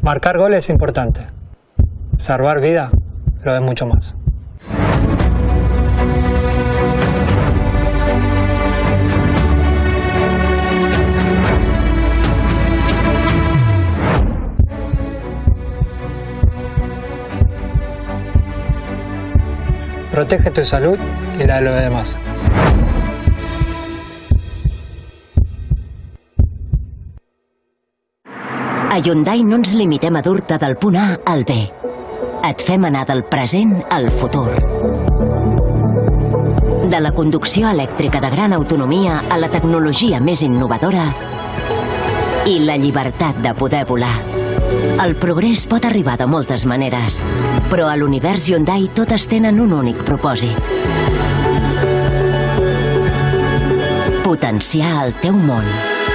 Marcar gol es importante. Salvar vida lo es mucho más. Protege tu salud y la de los demás. A Hyundai no ens limitem a dur-te del punt A al B. Et fem anar del present al futur. De la conducció elèctrica de gran autonomia a la tecnologia més innovadora i la llibertat de poder volar. El progrés pot arribar de moltes maneres, però a l'univers Hyundai totes tenen un únic propòsit. Potenciar el teu món.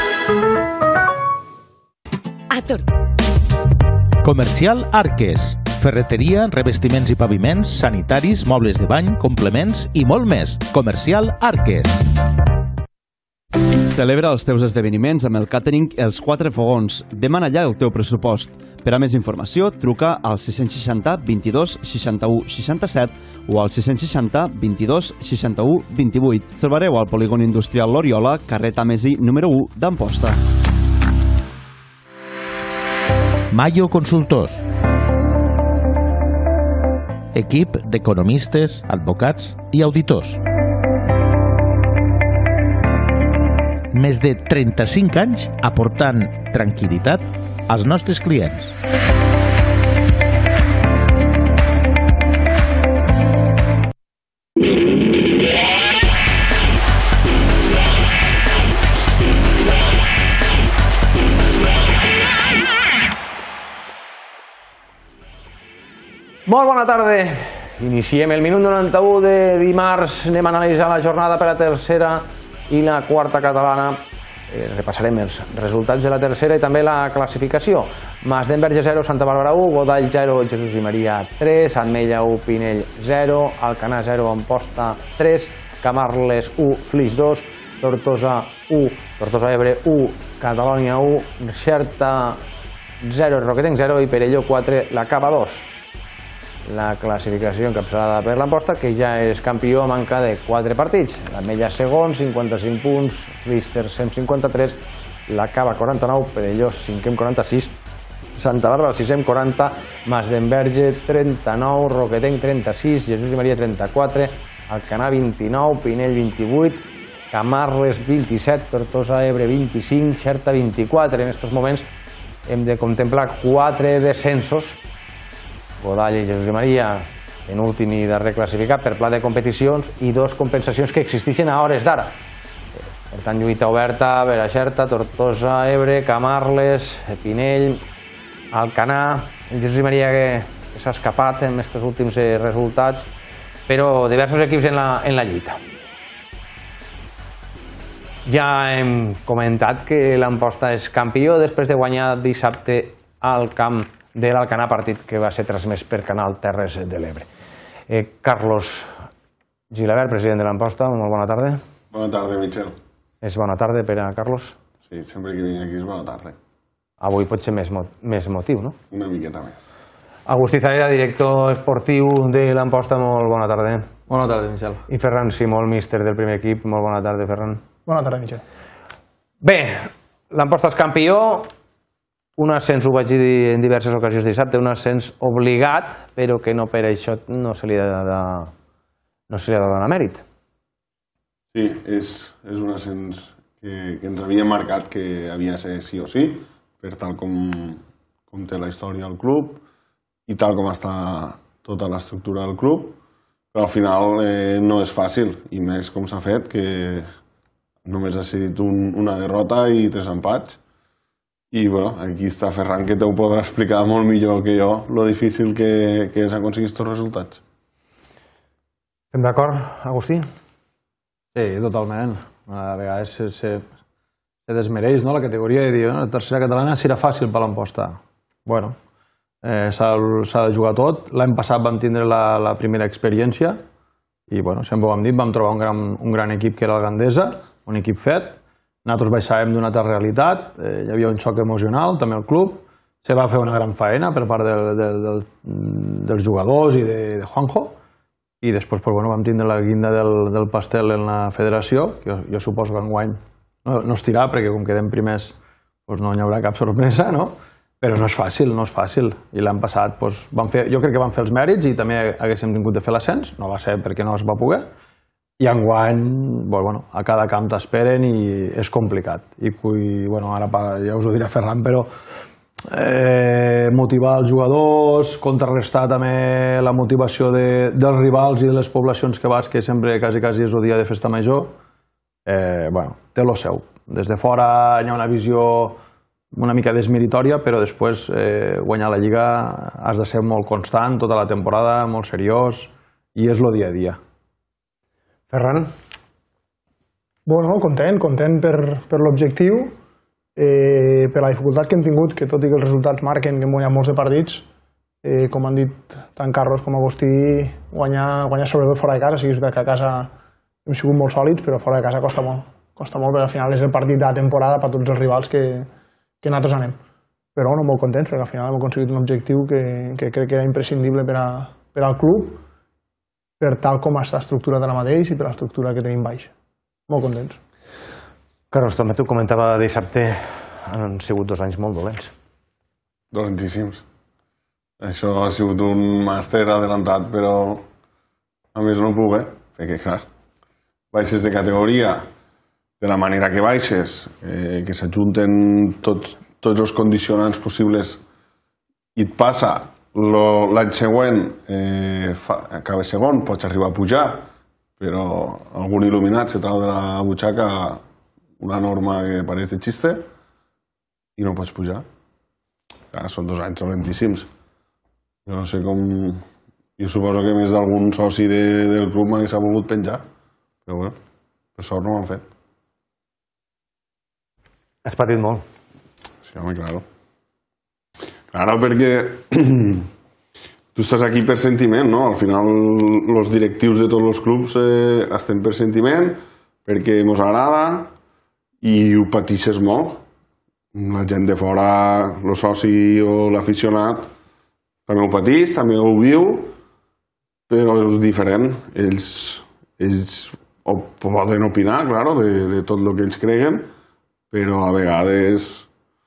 Comercial Arques. Ferreteria, revestiments i paviments, sanitaris, mobles de bany, complements i molt més. Comercial Arques. Celebra els teus esdeveniments amb el càtering Els Quatre Fogons. Demana allà el teu pressupost. Per a més informació, truca al 660 22 61 67 o al 660 22 61 28. Trobareu al polígon industrial L'Oriola, carrer Tàmesi, número 1 d'Amposta. Mayo Consultors. Equip d'economistes, advocats i auditors. Més de 35 anys aportant tranquil·litat als nostres clients. Molt bona tarda. Iniciem el minut 91 de dimarts. Anem a analitzar la jornada per a tercera i la quarta catalana. Repassarem els resultats de la tercera i també la classificació. Masdenverge 0, Santa Bàrbara 1, Godall 0, Jesús i Maria 3, Ametlla 1, Pinell 0, Alcanar 0, Amposta 3, Camarles 1, Flix 2, Tortosa 1, Tortosa Ebre 1, Catalònia 1, Xerta 0, Roquetenc 0 i Perelló 4, la Cava 2. La classificació encapçalada per l'Amposta, que ja és campió a manca de 4 partits. L'Ametlla segon, 55 punts, Flix tercer, 53, la Cava 49, Perelló 5 amb 46, Santa Bàrbara 6 amb 40, Masdenverge 39, Roquetenc 36, Jesús i Maria 34, Alcanar 29, Pinell 28, Camarles 27, Tortosa Ebre 25, Xerta 24. En aquests moments hem de contemplar 4 descensos. Godall i Jesús i Maria, penúltim i darrer classificat per pla de competicions, i 2 compensacions que existeixen a hores d'ara. Per tant, lluita oberta per a Xerta, Tortosa, Ebre, Camarles, Pinell, Alcanar, el Jesús i Maria que s'ha escapat en aquests últims resultats, però diversos equips en la lluita. Ja hem comentat que l'Amposta és campió després de guanyar dissabte al camp de l'Alcanar, partit que va ser transmès per Canal Terres de l'Ebre. Carlos Gilabert, president de l'Amposta, molt bona tarda. Bona tarda, Michel. És bona tarda per a Carlos? Sí, sempre que vinc aquí és bona tarda. Avui pot ser més motiu, no? Una miqueta més. Agustí Zarera, director esportiu de l'Amposta, molt bona tarda. Bona tarda, Michel. I Ferran Simol, míster del primer equip, molt bona tarda, Ferran. Bona tarda, Michel. Bé, l'Amposta és campió, un ascens, ho vaig dir en diverses ocasions dissabte, un ascens obligat, però que no per això no se li ha de donar mèrit. Sí, és un ascens que ens havia marcat que havia de ser sí o sí, per tal com té la història del club i tal com està tota l'estructura del club, però al final no és fàcil, i més com s'ha fet, que només ha decidit una derrota i 3 empats. I aquí està Ferran, que t'ho podrà explicar molt millor que jo, lo difícil que és aconseguir aquests resultats. Estem d'acord, Agustí? Sí, totalment. A vegades se desmereix la categoria i dir la tercera catalana serà fàcil per l'Amposta. Bueno, s'ha de jugar tot. L'any passat vam tindre la primera experiència i sempre ho hem dit, vam trobar un gran equip que era el Gandesa, un equip fet. Nosaltres baixàvem d'una altra realitat, hi havia un xoc emocional, també al club, se va fer una gran faena per part dels jugadors i de Juanjo, i després vam tindre la guinda del pastel en la federació, que jo suposo que enguany no es tirà, perquè com quedem primers no hi haurà cap sorpresa, però no és fàcil, i l'any passat jo crec que van fer els mèrits i també haguéssim tingut de fer l'ascens, no va ser perquè no es va poder, i enguany a cada camp t'esperen i és complicat. I ara ja us ho dirà Ferran, però motivar els jugadors, contrarrestar també la motivació dels rivals i de les poblacions que vas, que sempre quasi és el dia de festa major, té lo seu. Des de fora hi ha una visió una mica desmeritòria, però després guanyar la Lliga has de ser molt constant tota la temporada, molt seriós, i és el dia a dia. Ferran? Bueno, content per l'objectiu, per la dificultat que hem tingut, que tot i que els resultats marquen que hem guanyat molts de partits, com han dit tant Carlos com Agustí, guanyar sobretot fora de casa, sí, és veritat que a casa hem sigut molt sòlids, però fora de casa costa molt, perquè al final és el partit de la temporada per tots els rivals que nosaltres anem. Però molt contents, perquè al final hem aconseguit un objectiu que crec que era imprescindible per al club, per tal com està estructurat ara mateix i per l'estructura que tenim baix. Molt contents. Carlos, també t'ho comentava dissabte, han sigut 2 anys molt dolents. Dolentíssims. Això ha sigut un màster adelantat, però a més no puc, perquè clar, baixes de categoria, de la manera que baixes, que s'ajunten tots els condicionants possibles i et passa l'any següent, acaba segon, pots arribar a pujar, però algun il·luminat se trau de la butxaca una norma que pareix de xiste i no pots pujar. Són 2 anys dolentíssims. Jo no sé com... Jo suposo que més d'algun soci del club m'hagués volgut penjar, però bé, per sort no ho han fet. Has patit molt. Sí, home, claro. Claro, perquè tu estàs aquí per sentiment, no? Al final, els directius de tots els clubs estem per sentiment, perquè ens agrada i ho patixes molt. La gent de fora, el soci o l'aficionat, també ho patix, també ho viu, però és diferent. Ells poden opinar, claro, de tot el que ells creguen, però a vegades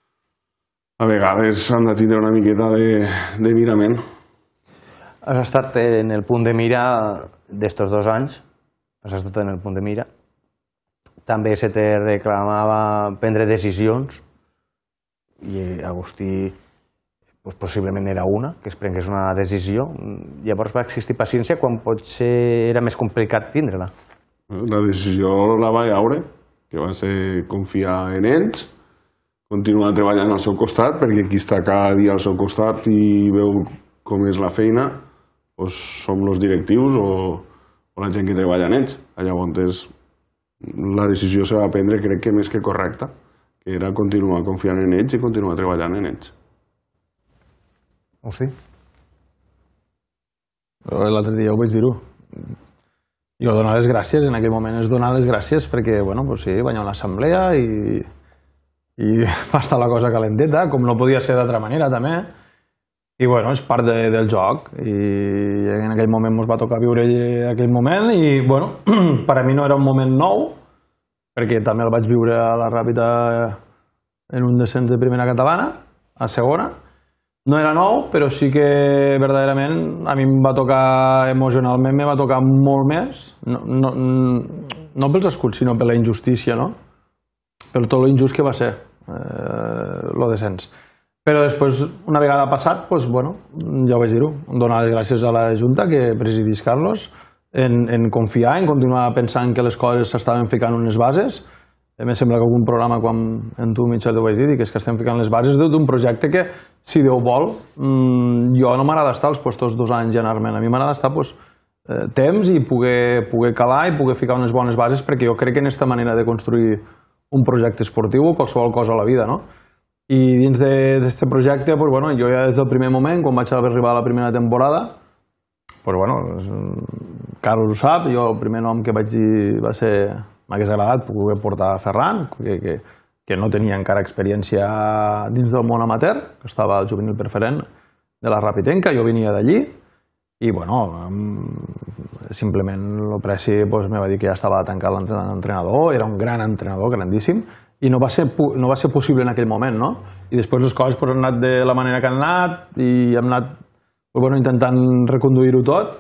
han de tindre una miqueta de mirament. Has estat en el punt de mira d'estos 2 anys, has estat en el punt de mira. També se te reclamava prendre decisions i Agustí possiblement era una, que es prengués una decisió. Llavors va existir paciència quan potser era més complicat tindre-la. La decisió la va veure, que va ser confiar en ells, continuar treballant al seu costat, perquè qui està cada dia al seu costat i veu com és la feina, som els directius o la gent que treballa en ells. Llavors, la decisió se va prendre, crec que més que correcta, que era continuar confiant en ells i continuar treballant en ells. Hosti. L'altre dia ho vaig dir-ho. Jo donar les gràcies, en aquell moment és donar les gràcies perquè, sí, guanyar una assemblea i va estar la cosa calenteta, com no podia ser d'altra manera també. I és part del joc i en aquell moment ens va tocar viure aquell moment i per a mi no era un moment nou perquè també el vaig viure a la Ràpita en un descens de primera catalana, a segona. No era nou, però sí que verdaderament a mi em va tocar emocionalment, me va tocar molt més, no pels escuts, sinó per la injustícia, no? Per tot lo injust que va ser el descens. Però després, una vegada passat, ja ho vaig dir-ho, donar les gràcies a la Junta que presidís Carlos, en confiar, en continuar pensant que les coses s'estaven ficant unes bases. A mi sembla que algun programa, quan en tu, Michel, t'ho vaig dir, que és que estem ficant les bases d'un projecte que, si Déu vol, jo no m'agrada estar els puestos 2 anys i anar-me'n. A mi m'agrada estar temps i poder calar i poder ficar unes bones bases, perquè jo crec que en aquesta manera de construir un projecte esportiu o qualsevol cosa a la vida, no? I dins d'aquest projecte, jo ja des del primer moment, quan vaig arribar a la primera temporada, Carlos ho sap, jo el primer nom que vaig dir va ser m'hagués agradat poder portar Ferran, que que no tenia encara experiència dins del món amateur, que estava al juvenil preferent de la Rapitenca, jo venia d'allí, i bueno, simplement el Preci me va dir que ja estava tancat l'entrenador, era un gran entrenador, grandíssim, i no va ser possible en aquell moment, no? I després les coses han anat de la manera que han anat i hem anat intentant reconduir-ho tot,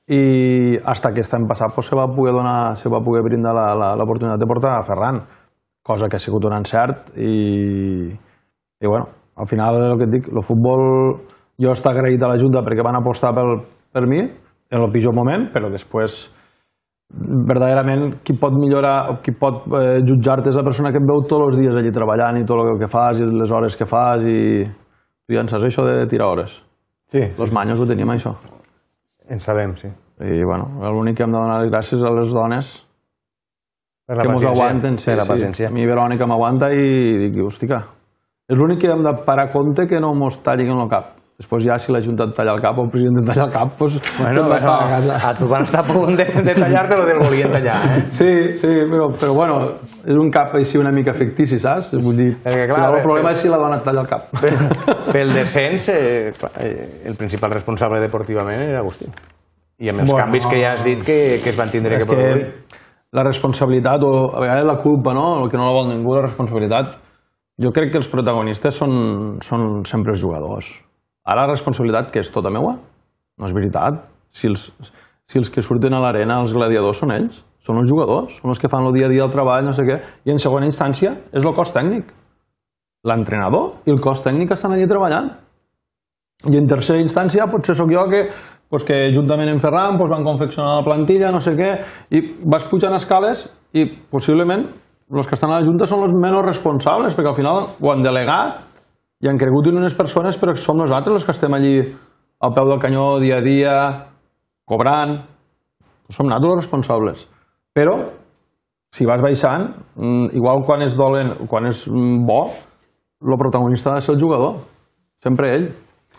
i fins que aquest any passat se va poder brindar l'oportunitat de portar a Ferran, cosa que ha sigut un encert, i bueno, al final el que et dic, el futbol, jo estic agraït a la Junta perquè van apostar per mi en el pitjor moment, però després verdaderament qui pot millorar, qui pot jutjar-te és la persona que et veu tots els dies allí treballant i tot el que fas i les hores que fas, i tu ja en saps això de tirar hores. Sí. Los manyos ho tenim, això. En sabem, sí. I bueno, l'únic que hem de donar les gràcies a les dones que ens aguanten. A mi Verònica m'aguanta i dic, hòstia, és l'únic que hem de parar compte que no ens tallin el cap. Després ja, si la Junta et talla el cap o el president et talla el cap, doncs te'n vas a casa. A tu van estar a punt de tallar-te el que el volien tallar, eh? Sí, però bueno, és un cap així una mica fictici, saps? Vull dir, el problema és si la dona et talla el cap. Pel descens, el principal responsable deportivament era Agustí. I amb els canvis que ja has dit que es van tindre que produir. La responsabilitat, o a vegades la culpa, el que no la vol ningú, la responsabilitat, jo crec que els protagonistes són sempre els jugadors. Ara la responsabilitat, que és tota meua? No és veritat. Si els que surten a l'arena, els gladiadors, són ells, són els jugadors, són els que fan el dia a dia el treball, no sé què, i en segona instància és el cos tècnic. L'entrenador i el cos tècnic estan allí treballant. I en tercera instància potser sóc jo que juntament amb Ferran van confeccionar la plantilla, no sé què, i vas pujant escales i possiblement els que estan a la Junta són els menys responsables, perquè al final ho han delegat i han cregut en unes persones, però som nosaltres els que estem allí al peu del canyó dia a dia, cobrant. Som nosaltres els responsables. Però, si vas baixant, igual quan és dolent, quan és bo, el protagonista ha de ser el jugador. Sempre ell.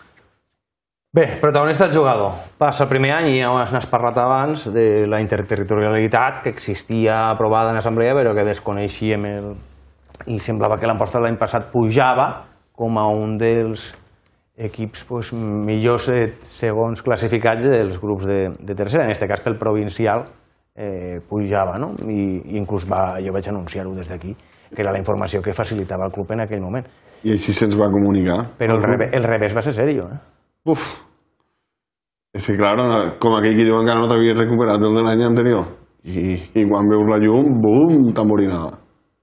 Bé, protagonista el jugador. Passa el primer any i ja n'has parlat abans de la interterritorialitat que existia aprovada en l'assemblea però que desconeixíem i semblava que l'Amposta l'any passat pujava com a un dels equips millors segons classificats dels grups de tercera. En aquest cas, pel provincial, pujava, no? I inclús jo vaig anunciar-ho des d'aquí, que era la informació que facilitava el club en aquell moment. I així se'ns va comunicar. Però el revés va ser seriós, eh? Uf! És que, clar, com aquell que diuen que no t'havies recuperat del de l'any anterior. I quan veus la llum, bum, tamborinada.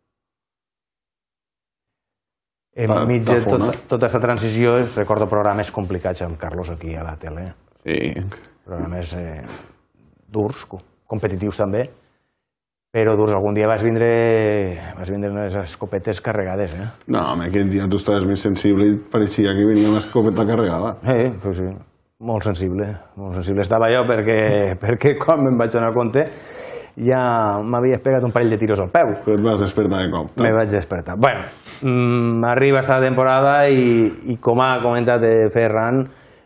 Enmig de tota aquesta transició, recordo programes complicats amb Carlos aquí a la tele. Sí. Programes durs, competitius també, però durs. Algun dia vas vindre les escopetes carregades, eh? No, home, aquell dia tu estaves més sensible i pareixia que venia una escopeta carregada. Sí, molt sensible. Molt sensible estava jo perquè quan me'n vaig donar compte ja m'havies pegat un parell de tiros al peu. Però et vas despertar de cop. Me vaig despertar. Bueno, arriba esta temporada i com ha comentat Ferran,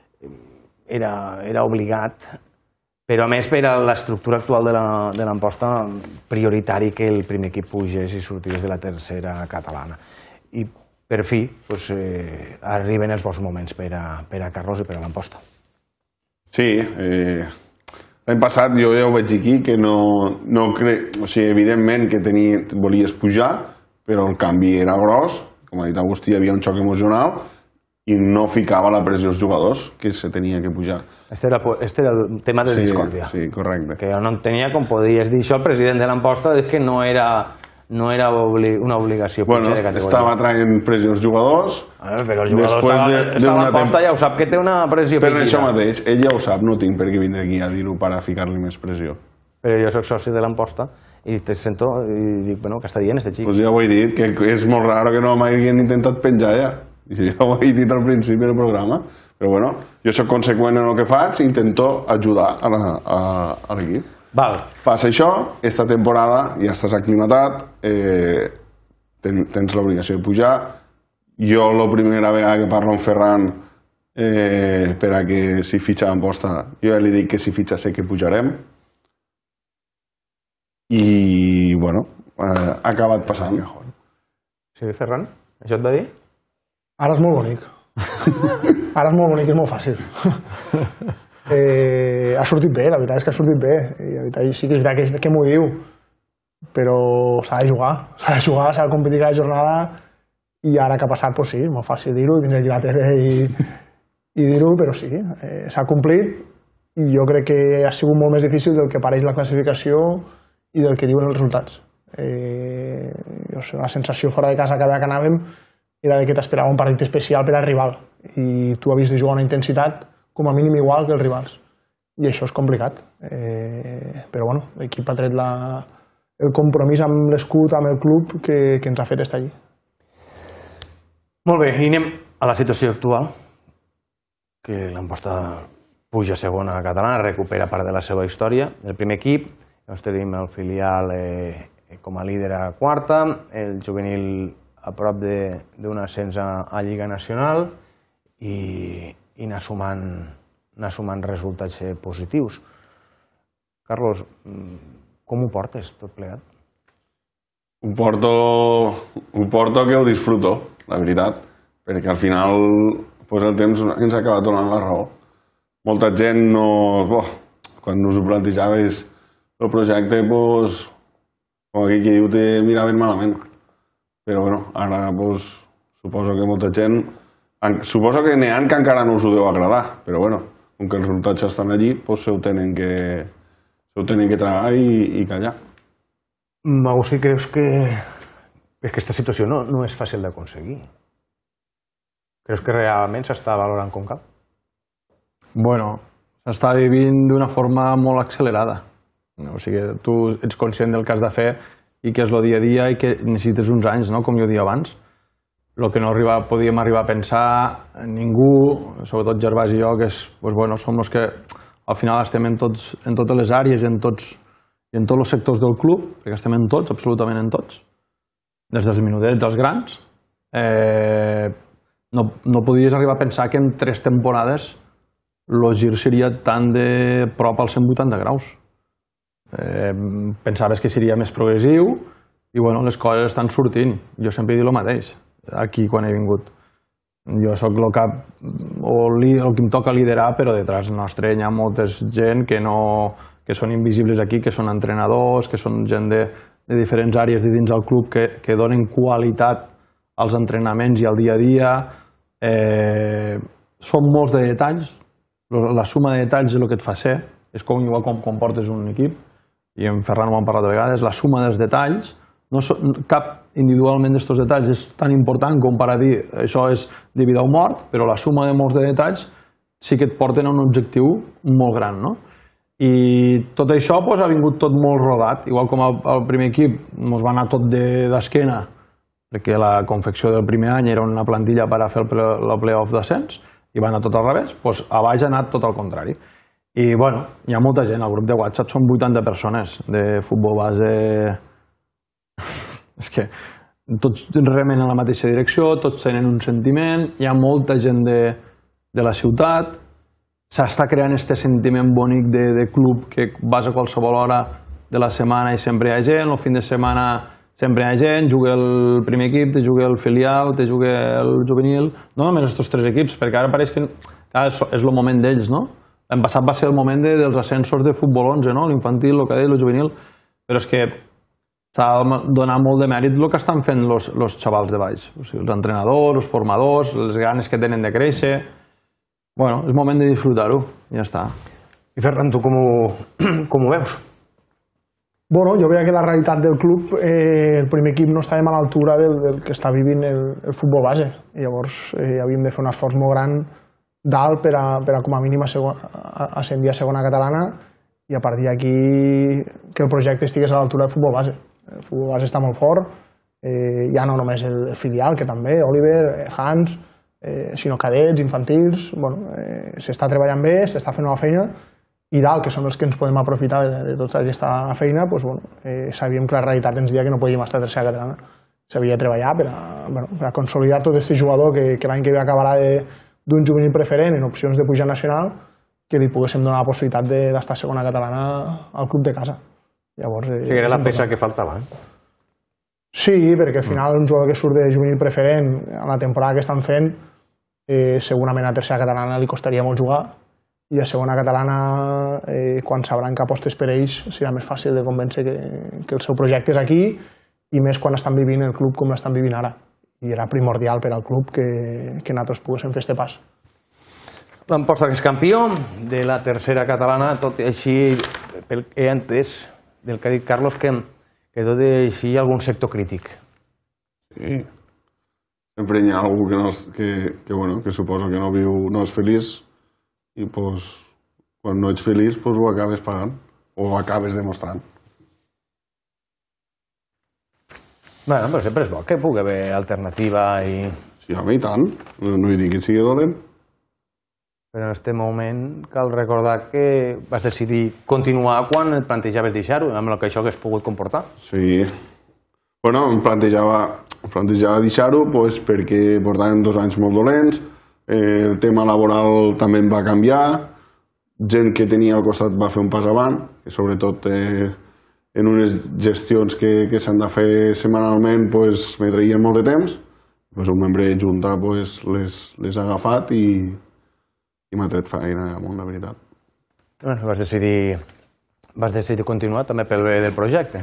era obligat, però a més per a l'estructura actual de l'Amposta, prioritari que el primer equip pugés i sortís de la tercera catalana. I per fi arriben els bons moments per a Carlos i per a l'Amposta. Sí, l'any passat jo ja ho vaig dir aquí, que no crec, o sigui, evidentment que volies pujar, però el canvi era gros, com ha dit Agustí, hi havia un xoc emocional i no ficava la pressió als jugadors, que se tenia que pujar. Este era el tema de discòrdia. Sí, correcte. Que jo no entenia com podies dir això, el president de l'Amposta, que no era una obligació pujar de categoria. Estava traient pressió als jugadors. Però el jugador està a l'Amposta, ja ho sap que té una pressió per això mateix, ell ja ho sap, no tinc per què vindre aquí a dir-ho per a ficar-li més pressió. Però jo soc soci de l'Amposta i te sento i dic, bueno, què està dient este xic? Doncs ja ho he dit, que és molt raro que no m'hagin intentat penjar ja. Ja ho he dit al principi del programa. Però bueno, jo soc conseqüent en el que faig i intento ajudar a l'equip. Passa això, esta temporada ja estàs aclimatat, tens l'obligació de pujar. Jo la primera vegada que parlo amb Ferran per a que si fitxa l'Amposta, jo ja li dic que si fitxa sé que pujarem. I, bueno, ha acabat passant. Sí, Ferran, això et va dir? Ara és molt bonic. Ara és molt bonic i és molt fàcil. Ha sortit bé, la veritat és que ha sortit bé. I la veritat sí que és veritat que m'ho diu, però s'ha de jugar, s'ha de competir cada jornada i ara que ha passat, doncs sí, és molt fàcil dir-ho i vindre aquí a la tele i dir-ho, però sí, s'ha complit i jo crec que ha sigut molt més difícil del que pareix la classificació i del que diuen els resultats. La sensació fora de casa cada vegada que anàvem era que t'esperava un partit especial per al rival i tu havies de jugar una intensitat com a mínim igual que els rivals i això és complicat, però bueno, l'equip ha tret el compromís amb l'escut, amb el club que ens ha fet estar allí. Molt bé, i anem a la situació actual, que l'Amposta puja a segona catalana, recupera part de la seva història. El primer equip, llavors tenim el filial com a líder a quarta, el juvenil a prop d'un ascens a Lliga Nacional i anar sumant resultats positius. Carlos, com ho portes tot plegat? Ho porto que ho disfruto, la veritat, perquè al final el temps ens acaba donant la raó. Molta gent quan us ho plantejaves el projecte, com aquí qui diu, te miraven malament. Però ara suposo que molta gent, suposo que n'hi ha que encara no us ho deu agradar, però com que els resultats estan allí, se ho tenen que tragar i callar. Agustí, creus que aquesta situació no és fàcil d'aconseguir? Creus que realment s'està valorant com cal? Bueno, s'està vivint d'una forma molt accelerada. O sigui, tu ets conscient del que has de fer i que és el dia a dia i que necessites uns anys, com jo deia abans. El que no podíem arribar a pensar ningú, sobretot Gervás i jo, que som els que al final estem en totes les àrees i en tots els sectors del club, perquè estem en tots, absolutament en tots, des dels minutets als grans. No podies arribar a pensar que en 3 temporades el gir seria tan de prop als 180 graus. Pensaves que seria més progressiu i les coses estan sortint. Jo sempre he dit el mateix aquí quan he vingut. Jo soc el cap o el que em toca liderar, però detrás nostre hi ha molta gent que són invisibles aquí, que són entrenadors, que són gent de diferents àrees de dins del club que donen qualitat als entrenaments i al dia a dia. Són molts de detalls, la suma de detalls és el que et fa ser, és igual com portes un equip, i en Ferran ho hem parlat de vegades, la suma dels detalls, cap individualment d'aquests detalls és tan important com per a dir això és de vida o mort, però la suma de molts de detalls sí que et porten a un objectiu molt gran, no? I tot això ha vingut tot molt rodat, igual com el primer equip ens va anar tot d'esquena, perquè la confecció del primer any era una plantilla per a fer el play-off d'ascens, i va anar tot al revés, a baix ha anat tot al contrari. I hi ha molta gent, al grup de WhatsApp són 80 persones de futbol base. És que tots remen en la mateixa direcció, tots tenen un sentiment, hi ha molta gent de la ciutat, s'està creant aquest sentiment bonic de club que vas a qualsevol hora de la setmana i sempre hi ha gent, el fin de setmana sempre hi ha gent, juga el primer equip, te juga el filial, te juga el juvenil, no només aquests 3 equips, perquè ara pareix que és el moment d'ells, no? L'any passat va ser el moment dels ascensos de futbol 11, l'infantil, el cadet, el juvenil, però és que s'ha de donar molt de mèrit el que estan fent els xavals de baix, els entrenadors, els formadors, les ganes que tenen de créixer. És moment de disfrutar-ho, ja està. I Ferran, tu com ho veus? Jo veia que la realitat del club, el primer equip no estàvem a l'altura del que està vivint el futbol base. Llavors havíem de fer un esforç molt gran dalt per a com a mínim ascendir a segona catalana i a partir d'aquí que el projecte estigués a l'altura del futbol base. El futbol base està molt fort, ja no només el filial, que també, Oliver, Hans, sinó cadets, infantils. S'està treballant bé, s'està fent una feina i dalt, que són els que ens podem aprofitar de tota aquesta feina, sabíem que la realitat ens deia que no podíem estar a tercera catalana. S'havia de treballar per a consolidar tot aquest jugador que l'any que ve acabarà d'un juvenil preferent en opcions de pujar nacional, que li poguéssim donar la possibilitat d'estar a segona catalana al club de casa. Sí, era la peça que faltava. Sí, perquè al final un jugador que surt de juvenil preferent a la temporada que estan fent, segurament a tercera catalana li costaria molt jugar, i a segona catalana, quan sabran que apostes per ells, serà més fàcil de convèncer que el seu projecte és aquí, i més quan estan vivint el club com l'estan vivint ara. I era primordial per al club que nosaltres poguéssim fer aquest pas. L'Amposta que és campió de la tercera catalana, tot i així, pel que he entès del que ha dit Carlos, que tot i així hi ha algun sector crític. Sí. Sempre hi ha algú que suposo que no és feliç i quan no ets feliç ho acabes pagant o ho acabes demostrant. Bé, però sempre és bo que pugui haver alternativa i... Sí, home, i tant. No hi dic que sigui dolent. Però en aquest moment cal recordar que vas decidir continuar quan et plantejaves deixar-ho, amb el que això hagués pogut comportar. Sí. Bueno, em plantejava deixar-ho perquè portàvem 2 anys molt dolents, el tema laboral també em va canviar, gent que tenia al costat va fer un pas avant, que sobretot en unes gestions que s'han de fer setmanalment me traien molt de temps, un membre de junta les ha agafat i m'ha tret feina amunt, la veritat. Vas decidir continuar també pel bé del projecte.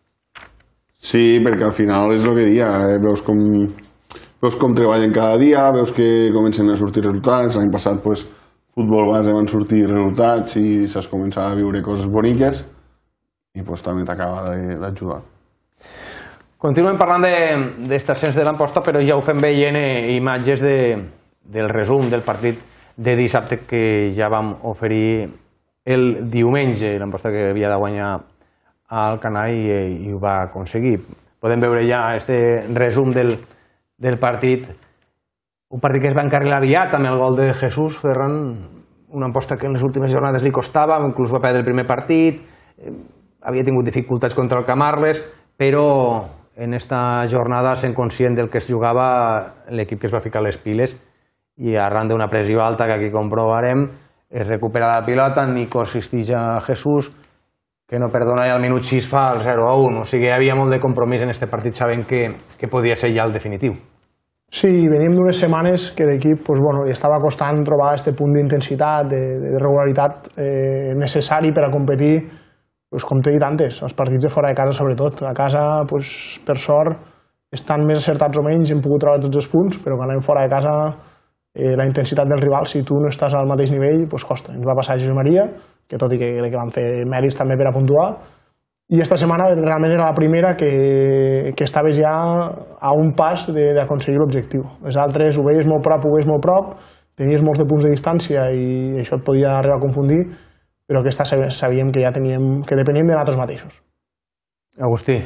Sí, perquè al final és el que deia, veus com treballen cada dia, veus que comencen a sortir resultats. L'any passat, futbol base van sortir resultats i s'has començat a viure coses boniques i també t'acaba d'ajudar. Continuem parlant d'aquest ascens de l'Amposta, però ja ho fem veient imatges del resum del partit de dissabte que ja vam oferir el diumenge. L'Amposta que havia de guanyar al Canà i ho va aconseguir. Podem veure ja aquest resum del partit, un partit que es va encarrilar aviat amb el gol de Jesús Ferran, una Amposta que en les últimes jornades li costava, inclús va perdre el primer partit, havia tingut dificultats contra el Camarles, però en esta jornada, sent conscient del que es jugava, l'equip que es va ficar les piles i arran d'una pressió alta que aquí comprovarem, es recupera la pilota, Nico assisteix a Jesús, que no perdona i al minut 6 fa el 0-1, o sigui, hi havia molt de compromís en aquest partit, sabent que podia ser ja el definitiu. Sí, venim d'unes setmanes que l'equip li estava costant trobar aquest punt d'intensitat, de regularitat necessari per a competir, com t'he dit antes, els partits de fora de casa sobretot. A casa, per sort, estan més acertats o menys, hem pogut trobar tots els punts, però quan anem fora de casa la intensitat del rival, si tu no estàs al mateix nivell, costa. Ens va passar a Jesús Maria, que tot i que van fer mèrits també per a puntuar, i aquesta setmana realment era la primera que estaves ja a un pas d'aconseguir l'objectiu. Les altres ho veies molt prop, tenies molts de punts de distància i això et podia arribar a confundir, però aquesta sabíem que ja que depeníem de nosaltres mateixos. Agustí,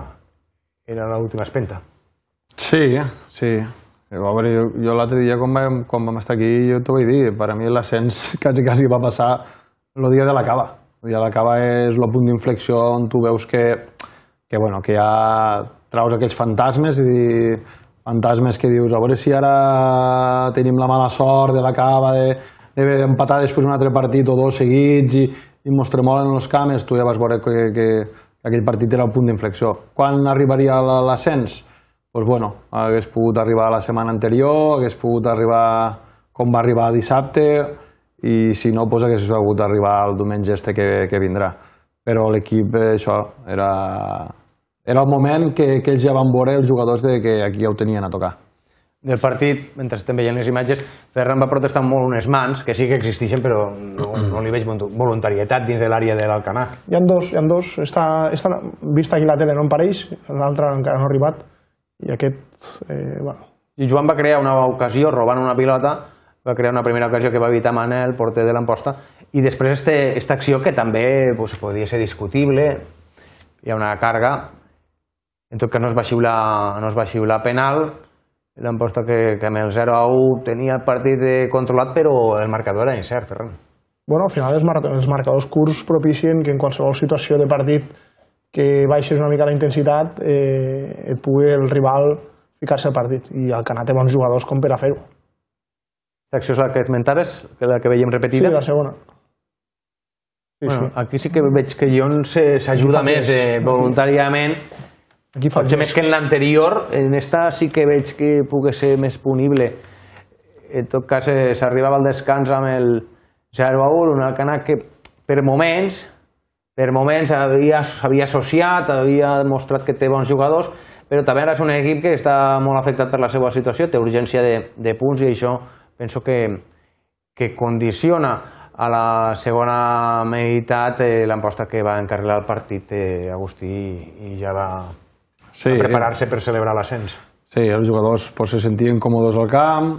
era l'última espenta. Sí. A veure, jo l'altre dia, quan vam estar aquí, jo t'ho vaig dir, per a mi l'ascens quasi va passar el dia de la cava. El dia de la cava és el punt d'inflexió on tu veus que ja traus aquells fantasmes que dius, a veure si ara tenim la mala sort de la cava d'empatar després un altre partit o 2 seguits i mos tremolen els cames, tu ja vas veure que aquell partit era el punt d'inflexió. Quan arribaria l'ascens? Doncs hagués pogut arribar la setmana anterior, hagués pogut arribar com va arribar dissabte i si no, hagués hagut d'arribar el diumenge que vindrà. Però l'equip, això, era el moment que ells ja van veure, els jugadors, que aquí ja ho tenien a tocar. Del partit, mentre estem veient les imatges, Ferran va protestar molt unes mans, que sí que existeixen, però no li veig voluntarietat dins de l'àrea de l'Alcanar. Hi ha dos. Vist aquí la tele no em pareix, l'altre encara no ha arribat. I I Joan va crear una ocasió robant una pilota, va crear una primera ocasió que va evitar Manel, porter de l'Amposta, i després aquesta acció que també podria ser discutible, hi ha una càrrega, en tot cas no es va xiular penal, l'Amposta que amb el 0-1 tenia el partit controlat, però el marcador era incert, Ferran. Al final els marcadors curts propicien que en qualsevol situació de partit que baixes una mica la intensitat et pugui el rival ficar-se al partit, i el Canà té bons jugadors com per a fer-ho. L'acció és la que esmentaves, la que veiem repetida? Sí, la segona. Aquí sí que veig que Llon s'ajuda més voluntàriament, Potser més que en l'anterior, en esta sí que veig que pugui ser més punible. En tot cas, s'arribava al descans amb el 0-1, un Alcanar que per moments s'havia associat, havia demostrat que té bons jugadors, però també ara és un equip que està molt afectat per la seva situació, té urgència de punts i això penso que condiciona a la segona meitat l'emposta que va encarrilar el partit Agustí i ja va preparar-se per celebrar l'ascens. Sí, els jugadors se sentien còmodes al camp.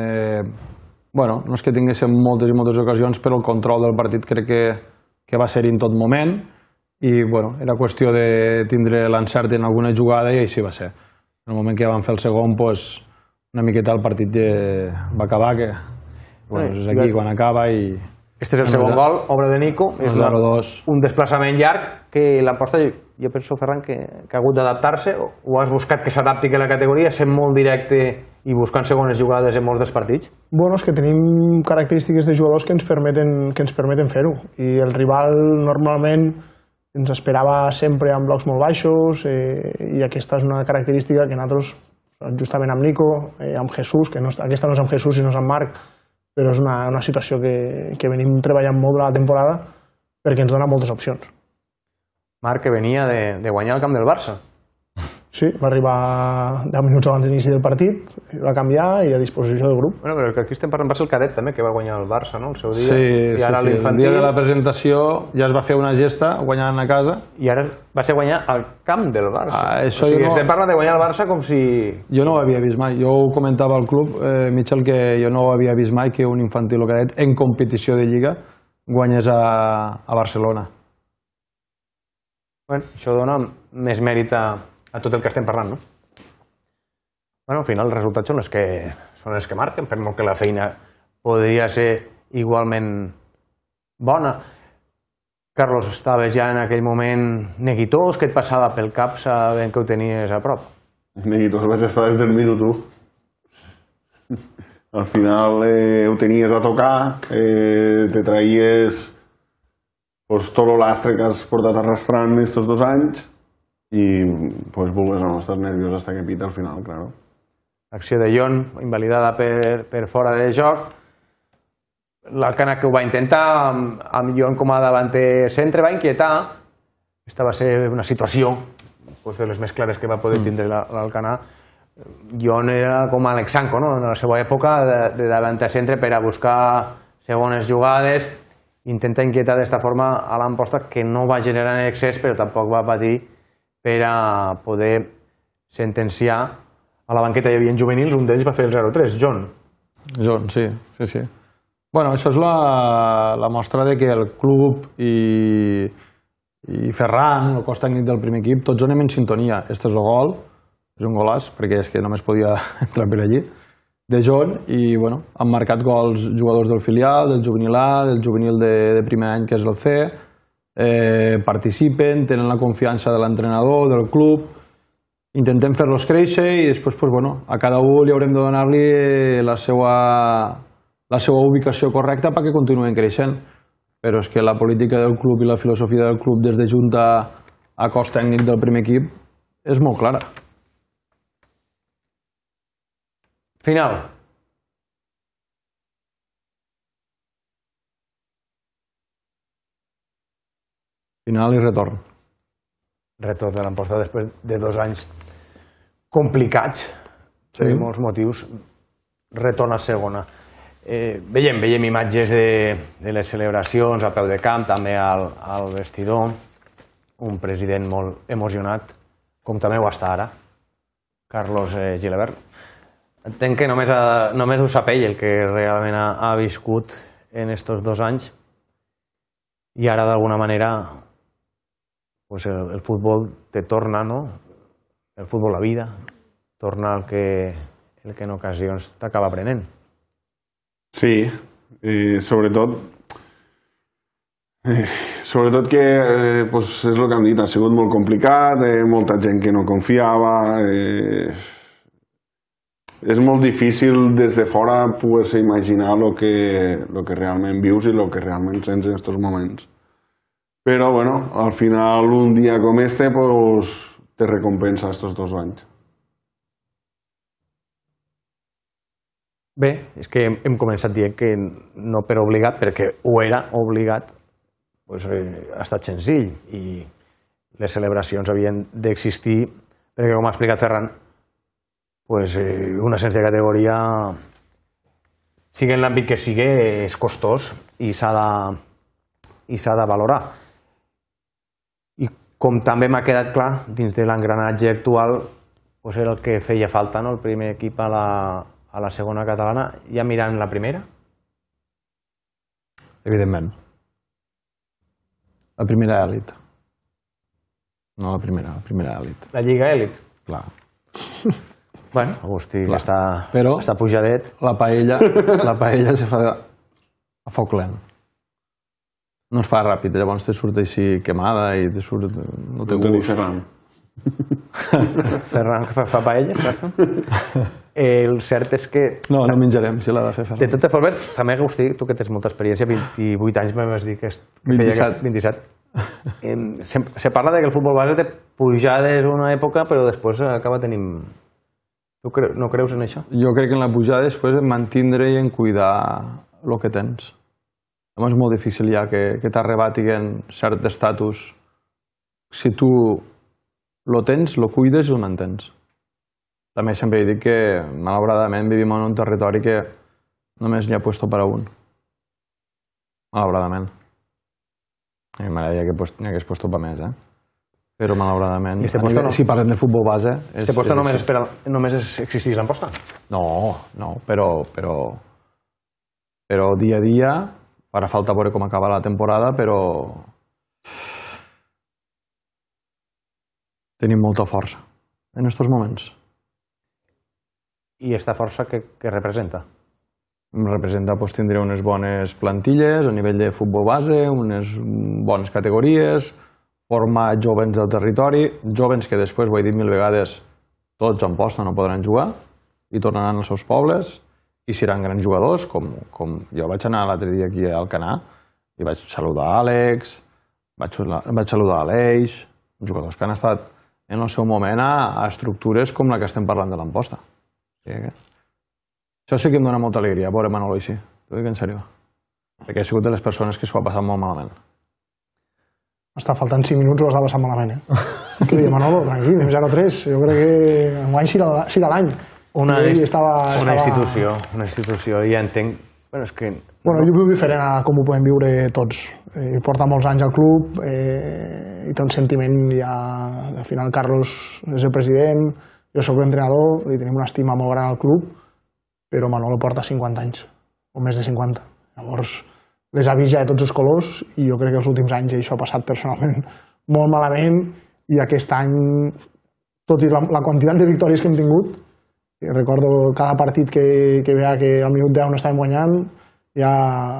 No és que tinguéssim moltes i moltes ocasions, però el control del partit crec que va ser en tot moment i era qüestió de tindre l'encert en alguna jugada i així va ser. En el moment que van fer el segon, una miqueta el partit va acabar, que és aquí quan acaba i... Este és el segon gol, obra de Nico, és un desplaçament llarg que l'Amposta, jo penso, Ferran, que ha hagut d'adaptar-se, o has buscat que s'adapti a la categoria, sent molt directe i buscant segones jugades en molts dels partits? Bueno, és que tenim característiques de jugadors que ens permeten fer-ho, i el rival normalment ens esperava sempre amb blocs molt baixos, i aquesta és una característica que nosaltres, justament amb Nico, amb Jesús, que aquesta no és amb Jesús sinó és amb Marc, però és una situació que venim treballant molt durant la temporada perquè ens dona moltes opcions. Marc, que venia de guanyar el camp del Barça. Sí, va arribar 10 minuts abans de l'inici del partit, va canviar i a disposició del grup. Però aquí estem parlant, va ser el cadet també que va guanyar el Barça, no?, el seu dia. Sí, el dia de la presentació ja es va fer una gesta guanyant a casa. I ara va ser guanyar al camp del Barça. O sigui, estem parlant de guanyar el Barça com si... Jo no ho havia vist mai. Jo ho comentava al club, Michel, que jo no ho havia vist mai que un infantil o cadet en competició de Lliga guanyés a Barcelona. Això dona més mèrit a tot el que estem parlant, no? Al final els resultats són els que marquen, per molt que la feina podria ser igualment bona. Carlos, estaves ja en aquell moment neguitós? Què et passava pel cap sabent que ho tenies a prop? Neguitós vaig estar des del minut 1. Al final ho tenies a tocar, te traies tot l'astre que has portat arrastrant aquests 2 anys i vulgues o no estar nerviós hasta que pita al final, claro. L'acció de Jon, invalidada per fora de joc. L'Alcanar que ho va intentar, amb Jon com a davanter centre, va inquietar. Aquesta va ser una situació, de les més clares que va poder tindre l'Alcanar. Jon era com Alex Sanko, en la seva època, de davanter centre per a buscar segones jugades. Intenta inquietar d'esta forma a l'Amposta, que no va generar en excés, però tampoc va patir per a poder sentenciar. A la banqueta hi havia juvenils, un d'ells va fer el 0-3, Jon. Jon, sí. Això és la mostra que el club i Ferran, el cos tècnic del primer equip, tots anem en sintonia. Este és el gol, és un golàs, perquè és que només podia entrar per allí, de Jon, i han marcat gols jugadors del filial, del juvenil A, del juvenil de primer any, que és el C, participen, tenen la confiança de l'entrenador, del club, intentem fer-los créixer i després a cada un li haurem de donar-li la seva ubicació correcta perquè continuen creixent. Però és que la política del club i la filosofia del club des de junta a cos tècnic del primer equip és molt clara. Final. Final i retorn. Retorn de l'Amposta després de 2 anys complicats, per molts motius, retorn a segona. Veiem imatges de les celebracions a peu de camp, també al vestidor, un president molt emocionat, com també ho està ara, Carlos Gilabert. Entenc que només ho sap ell el que realment ha viscut en aquests 2 anys i ara d'alguna manera el futbol te torna, el futbol, la vida, torna el que en ocasions t'acaba aprenent. Sí, sobretot que és el que hem dit, ha sigut molt complicat, molta gent que no confiava, és molt difícil des de fora poder-se imaginar el que realment vius i el que realment sents en aquests moments. Però, al final, un dia com este, te recompensa estos 2 anys? Bé, és que hem començat dient que no per obligat, perquè ho era obligat, ha estat senzill i les celebracions havien d'existir perquè, com ha explicat Ferran, un ascens de categoria, sigui en l'àmbit que sigui, és costós i s'ha de valorar. I com també m'ha quedat clar, dins de l'engranatge actual, era el que feia falta, el primer equip a la segona catalana, ja mirant la primera? Evidentment. La primera èlit. No la primera èlit. La Lliga èlit? Clar. Bueno, Agustí està pujadet. La paella se fa a foc lent. No es fa ràpid, llavors te surt així quemada i te surt... No té gust. Ferran. Ferran que fa paella? El cert és que... No menjarem, si l'ha de fer Ferran. De totes formes, també Agustí, tu que tens molta experiència, 28 anys m'has dit que 27. Se parla que el futbol base té pujades una època, però després acaba tenint... Tu no creus en això? Jo crec que en la pujada després en mantindre i en cuidar el que tens. És molt difícil ja que t'arrebatiguen cert estatus. Si tu lo tens, lo cuides i el mantens. També sempre he dit que, malauradament, vivim en un territori que només n'hi ha puesto per a un. Malauradament. A mi m'agradaria que n'hi hagués puesto per més, però malauradament, si parlem de futbol base... Este puesto només existeix l'Amposta? No, però dia a dia, farà falta veure com acaba la temporada, però tenim molta força en aquests moments. I aquesta força què representa? Representa tindre unes bones plantilles a nivell de futbol base, unes bones categories, formar jovens del territori, jovens que després, ho he dit 1000 vegades, tots a Amposta no podran jugar i tornaran als seus pobles i seran grans jugadors, com jo vaig anar l'altre dia aquí a Alcanar i vaig saludar Àlex, vaig saludar Aleix, jugadors que han estat en el seu moment a estructures com la que estem parlant de l'Amposta. Això sí que em dona molta alegria, veure Manolo així, t'ho dic en sèrio, perquè he sigut de les persones que s'ho ha passat molt malament. Està faltant 5 minuts, ho has de passar malament, Que li diu, Manolo, tranquil, anem 0-3, jo crec que enguany siga l'any. Una institució, ja entenc, però és que... Bueno, jo viu diferent a com ho podem viure tots. Porta molts anys al club i té un sentiment ja... Al final Carlos és el president, jo sóc l'entrenador, li tenim una estima molt gran al club, però Manolo porta 50 anys, o més de 50. Llavors, les ha vist ja de tots els colors i jo crec que els últims anys això ha passat personalment molt malament i aquest any, tot i la quantitat de victòries que hem tingut, recordo cada partit que veia que al minut 10 no estàvem guanyant, ja...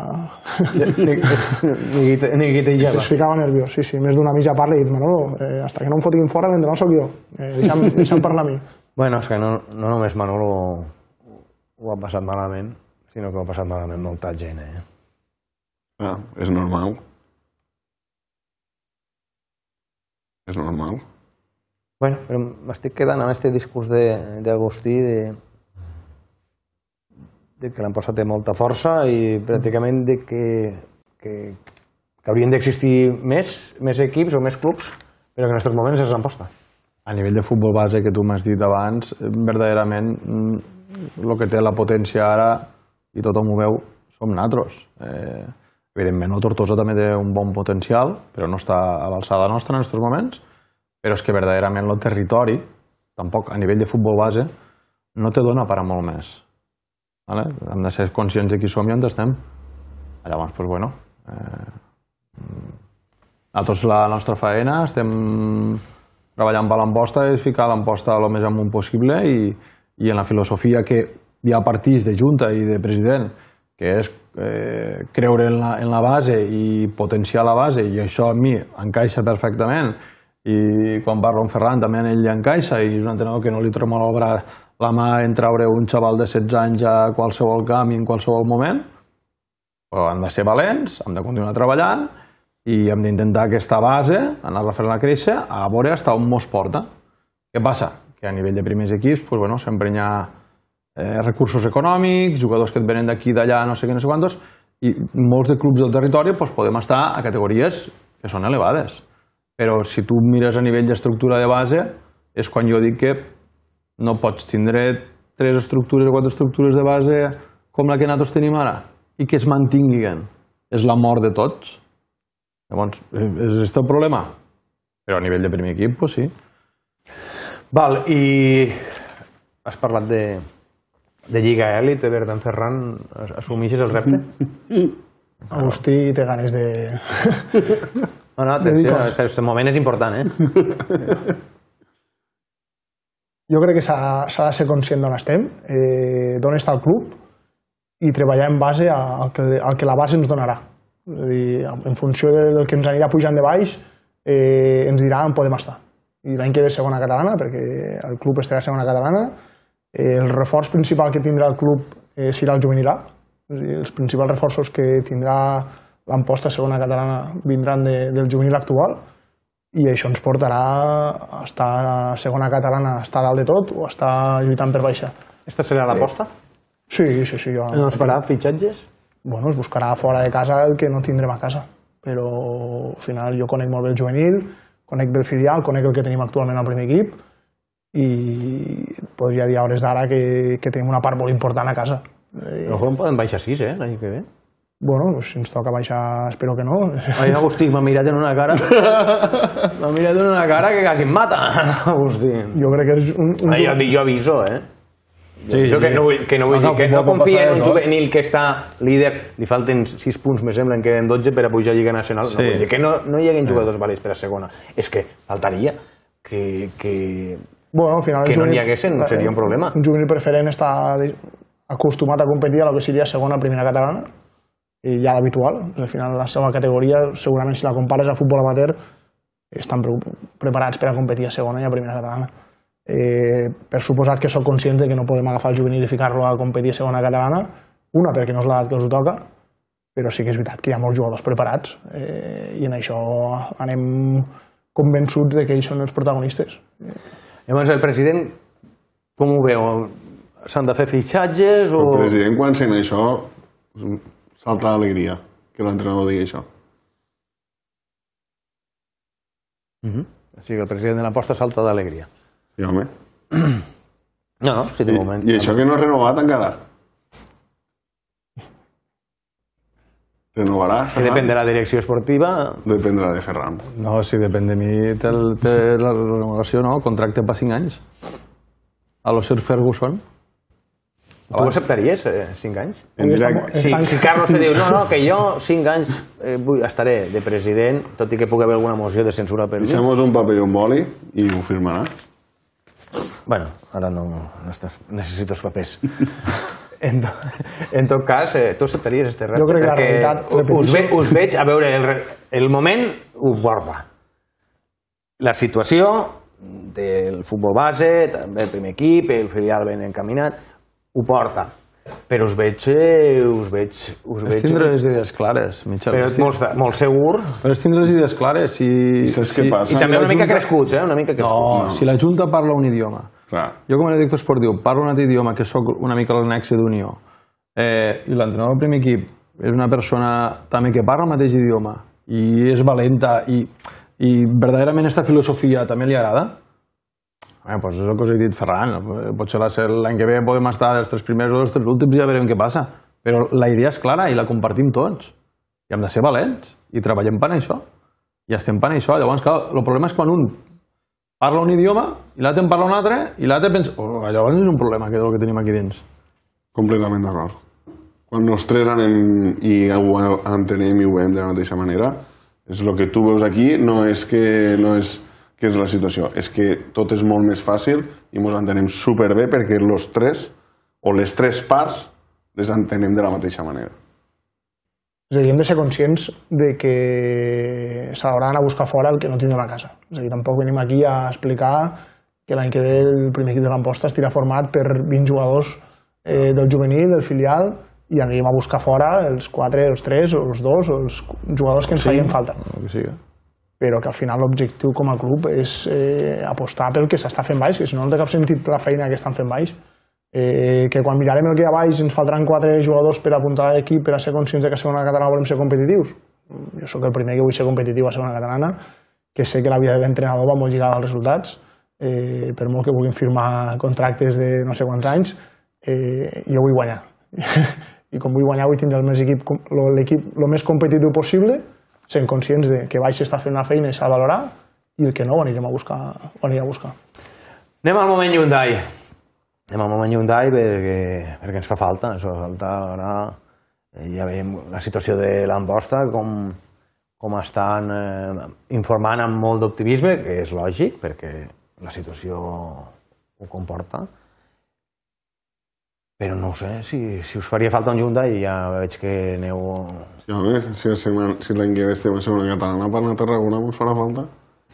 Es ficava nerviós, sí, més d'una mitja part li he dit, Manolo, hasta que no em fotin fora l'entrenador soc jo, deixa'm parlar a mi. Bueno, és que no només Manolo ho ha passat malament, sinó que ho ha passat malament molta gent, És normal. És normal. Bueno, però m'estic quedant amb aquest discurs d'Agustí de que l'Amposta té molta força i pràcticament que haurien d'existir més equips o més clubs, però que en aquests moments és l'Amposta. A nivell de futbol base, que tu m'has dit abans, verdaderament el que té la potència ara, i tothom ho veu, som nosaltres. Evidentment, Tortosa també té un bon potencial, però no està a l'alçada nostra en aquests moments, però és que verdaderament el territori, tampoc a nivell de futbol base, no te dona per a molt més. Hem de ser conscients de qui som i on estem. Llavors, doncs, bueno, nosaltres la nostra feina estem treballant per l'Amposta és ficar l'Amposta el més amunt possible i en la filosofia que hi ha partits de junta i de president que és creure en la base i potenciar la base, i això a mi encaixa perfectament, i quan parlo amb Ferran també a ell li encaixa, i és un entrenador que no li tremola la mà en treure un xaval de 16 anys a qualsevol camp i en qualsevol moment, però hem de ser valents, hem de continuar treballant i hem d'intentar aquesta base, anar-la fent créixer, a veure fins on mos porta. Què passa? Que a nivell de primers equips sempre hi ha recursos econòmics, jugadors que et venen d'aquí, d'allà, no sé què, no sé quantos, i molts de clubs del territori podem estar a categories que són elevades. Però si tu mires a nivell d'estructura de base, és quan jo dic que no pots tindre 3 estructures o 4 estructures de base com la que nosaltres tenim ara i que es mantinguin. És la mort de tots. Llavors, és aquest el problema? Però a nivell de primer equip, doncs sí. Val, i has parlat de Lliga Elit, de Bertan Ferran, assumixes el repte? Agustí té ganes de... No, atenció, aquest moment és important, Jo crec que s'ha de ser conscient d'on estem, d'on està el club i treballar en base al que la base ens donarà. És a dir, en funció del que ens anirà pujant de baix, ens dirà on podem estar. I l'any que ve segona catalana, perquè el club estarà a segona catalana. El reforç principal que tindrà el club serà el juvenil A. Els principals reforços que tindrà l'emposta a segona catalana vindran del juvenil actual i això ens portarà a estar a segona catalana, a estar dalt de tot o a estar lluitant per baixar. Aquesta serà l'aposta? Sí. No es farà fitxatges? Bueno, es buscarà fora de casa el que no tindrem a casa, però al final jo conec molt bé el juvenil, conec bé el filial, conec el que tenim actualment al primer equip i podria dir a hores d'ara que tenim una part molt important a casa. No poden baixar 6, l'any que ve? Bueno, si ens toca baixar, espero que no. Ai, Agustí, m'ha mirat en una cara... M'ha mirat en una cara que quasi em mata, Agustí. Jo crec que és un... Jo aviso, que no confia en un juvenil que està líder, li falten 6 punts, me sembla, en queden 12 per a pujar a Lliga Nacional. Que no hi hagin jugadors vàlids per a segona. És que faltaria que no n'hi haguessin, seria un problema. Un juvenil preferent està acostumat a competir a lo que seria segona primera catalana i ja l'habitual. Al final la seva categoria, segurament si la compares a futbol amateur, estan preparats per a competir a segona i a primera catalana. Per suposat que sóc conscient que no podem agafar el juvenil i ficar-lo a competir a segona catalana, una perquè no és l'edat que els toca, però sí que és veritat que hi ha molts jugadors preparats i en això anem convençuts que ells són els protagonistes. Llavors el president com ho veu? S'han de fer fitxatges o...? El president quan sent això salta d'alegria que l'entrenador digui això. O sigui que el president de l'aposta salta d'alegria. Sí, home. No, si té moment. I això que no ha renovat encara? Renovarà? Que depèn de la direcció esportiva? Dependrà de Ferran. No, si depèn de mi, té la renovació, no? El contracte per 5 anys. A lo Sir Ferguson. Tu acceptaries 5 anys? Si Carlos te diu, no, que jo 5 anys estaré de president, tot i que pugui haver alguna moció de censura per mi. Deixem-nos un paper i un boli i ho firmarà. Bueno, ara no necessito els papers. En tot cas, tu acceptaries este repte? Jo crec que la realitat... Us veig, a veure, el moment ho porta. La situació del futbol base, també el primer equip, el filial ben encaminat, ho porta. Però us veig... És tindre les idees clares, Michel. Però és molt segur. Però és tindre les idees clares. I saps què passa? I també una mica crescuts, una mica crescuts. No, si la Junta parla un idioma. Jo com a director esportiu parlo un altre idioma, que sóc una mica l'annexe d'Unió, i l'entrenador del primer equip és una persona també que parla el mateix idioma i és valenta i verdaderament aquesta filosofia també li agrada, doncs és el que us he dit, Ferran. Potser l'any que ve podem estar dels 3 primers o dels 3 últims i ja veurem què passa. Però la idea és clara i la compartim tots. I hem de ser valents i treballem per això. I estem per això. Llavors, clar, el problema és quan un parla un idioma i l'altre en parla un altre i l'altre pensa... Llavors és un problema el que tenim aquí dins. Completament d'acord. Quan els 3 anem i ho entenem i ho veiem de la mateixa manera, és el que tu veus aquí, no és la situació, és que tot és molt més fàcil i ens entenem superbé perquè els 3 o les 3 parts les entenem de la mateixa manera. És a dir, hem de ser conscients de que s'haurà d'anar a buscar fora el que no tindrem a casa. És a dir, tampoc venim aquí a explicar que l'any que ve el primer equip de l'Amposta estirà format per 20 jugadors del juvenil, del filial, i anirem a buscar fora els 4, els 3, o els 2, o els jugadors que ens farien falta. però que al final l'objectiu com a club és apostar pel que s'està fent baix, que si no té cap sentit la feina que estan fent baix. Que quan mirarem el que hi ha baix ens faltaran 4 jugadors per apuntar a l'equip per a ser conscients que a segona catalana volem ser competitius. Jo sóc el primer que vull ser competitiu a segona catalana, que sé que la vida de l'entrenador va molt lligada als resultats, per molt que vulguin firmar contractes de no sé quants anys, jo vull guanyar. I com vull guanyar vull tindre l'equip el més competitiu possible, sent conscients que baix s'està fent una feina i s'ha de valorar, i el que no ho anirem a buscar. Anem al moment Hyundai. Anem al moment Hyundai perquè ens fa falta. Ara ja veiem la situació de l'Amposta, com estan informant amb molt d'optimisme, que és lògic, perquè la situació ho comporta. Però no ho sé, si us faria falta un Hyundai, ja veig que aneu... Sí, a més, si l'any que ve estem a segona catalana per anar a Tarragona, us farà falta?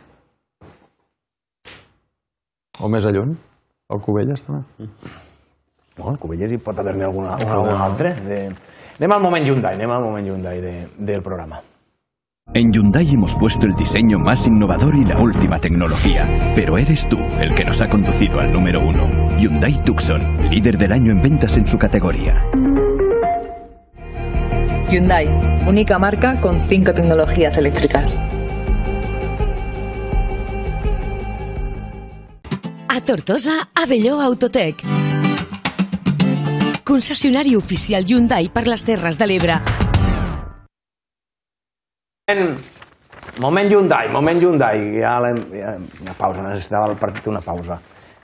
O més a lluny, al Cubelles també. Bueno, al Cubelles hi pot haver-n'hi algun altre. Anem al moment Hyundai del programa. En Hyundai hemos puesto el diseño más innovador y la última tecnología, pero eres tú el que nos ha conducido al número 1. Hyundai Tucson, líder del año en ventas en su categoría. Hyundai, única marca con 5 tecnologías eléctricas. A Tortosa, Abelló Autotec. Concessionari oficial Hyundai per les Terres de l'Ebre. Moment Hyundai. Ja una pausa, necessitava el partit una pausa.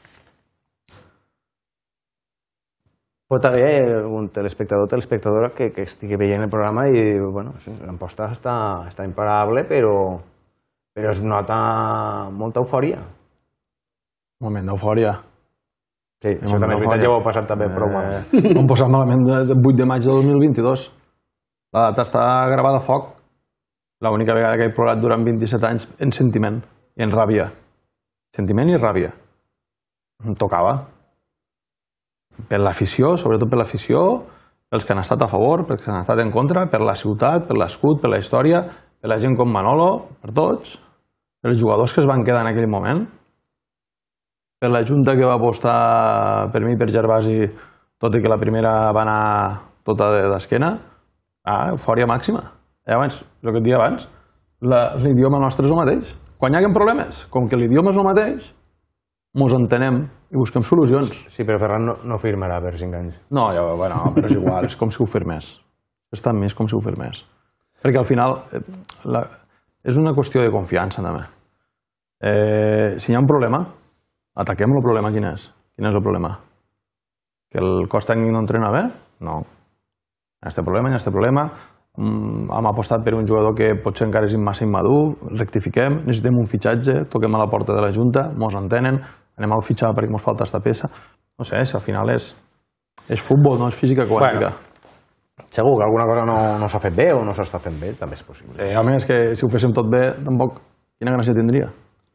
Pot haver un telespectador o telespectadora que estigui veient el programa i, bueno, l'Amposta està imparable, però es nota molta eufòria. Moment d'eufòria. Sí, això també és veritat, ja ho heu passat també prou mal. Ho hem posat malament el 8 de maig de 2022. La data està gravada a foc. L'única vegada que he plorat durant 27 anys en sentiment i en ràbia. Sentiment i ràbia. Em tocava. Per l'afició, sobretot per l'afició, pels que han estat a favor, pels que han estat en contra, per la ciutat, per l'escut, per la història, per la gent com Manolo, per tots, per els jugadors que es van quedar en aquell moment, per la junta que va apostar per mi i per Gervasi, tot i que la primera va anar tota d'esquena, eufòria màxima. Abans, el que et deia abans, l'idioma nostre és el mateix. Quan hi haguen problemes, com que l'idioma és el mateix, mos entenem i busquem solucions. Sí, però Ferran no firmarà per 5 anys. No, bueno, però és igual, és com si ho firmés. És tan més com si ho firmés. Perquè al final és una qüestió de confiança, també. Si hi ha un problema, ataquem el problema. Quin és? Quin és el problema? Que el cos tècnic no entrena bé? No. Hi ha este problema. Hem apostat per un jugador que potser encara és massa immadur, rectifiquem, necessitem un fitxatge, toquem a la porta de la Junta, mos entenen, anem a fitxar perquè mos falta aquesta peça. No sé, si al final és futbol, no és física quàntica. Segur que alguna cosa no s'ha fet bé o no s'està fent bé, també és possible. A més, que si ho féssim tot bé, tampoc quina gràcia tindria.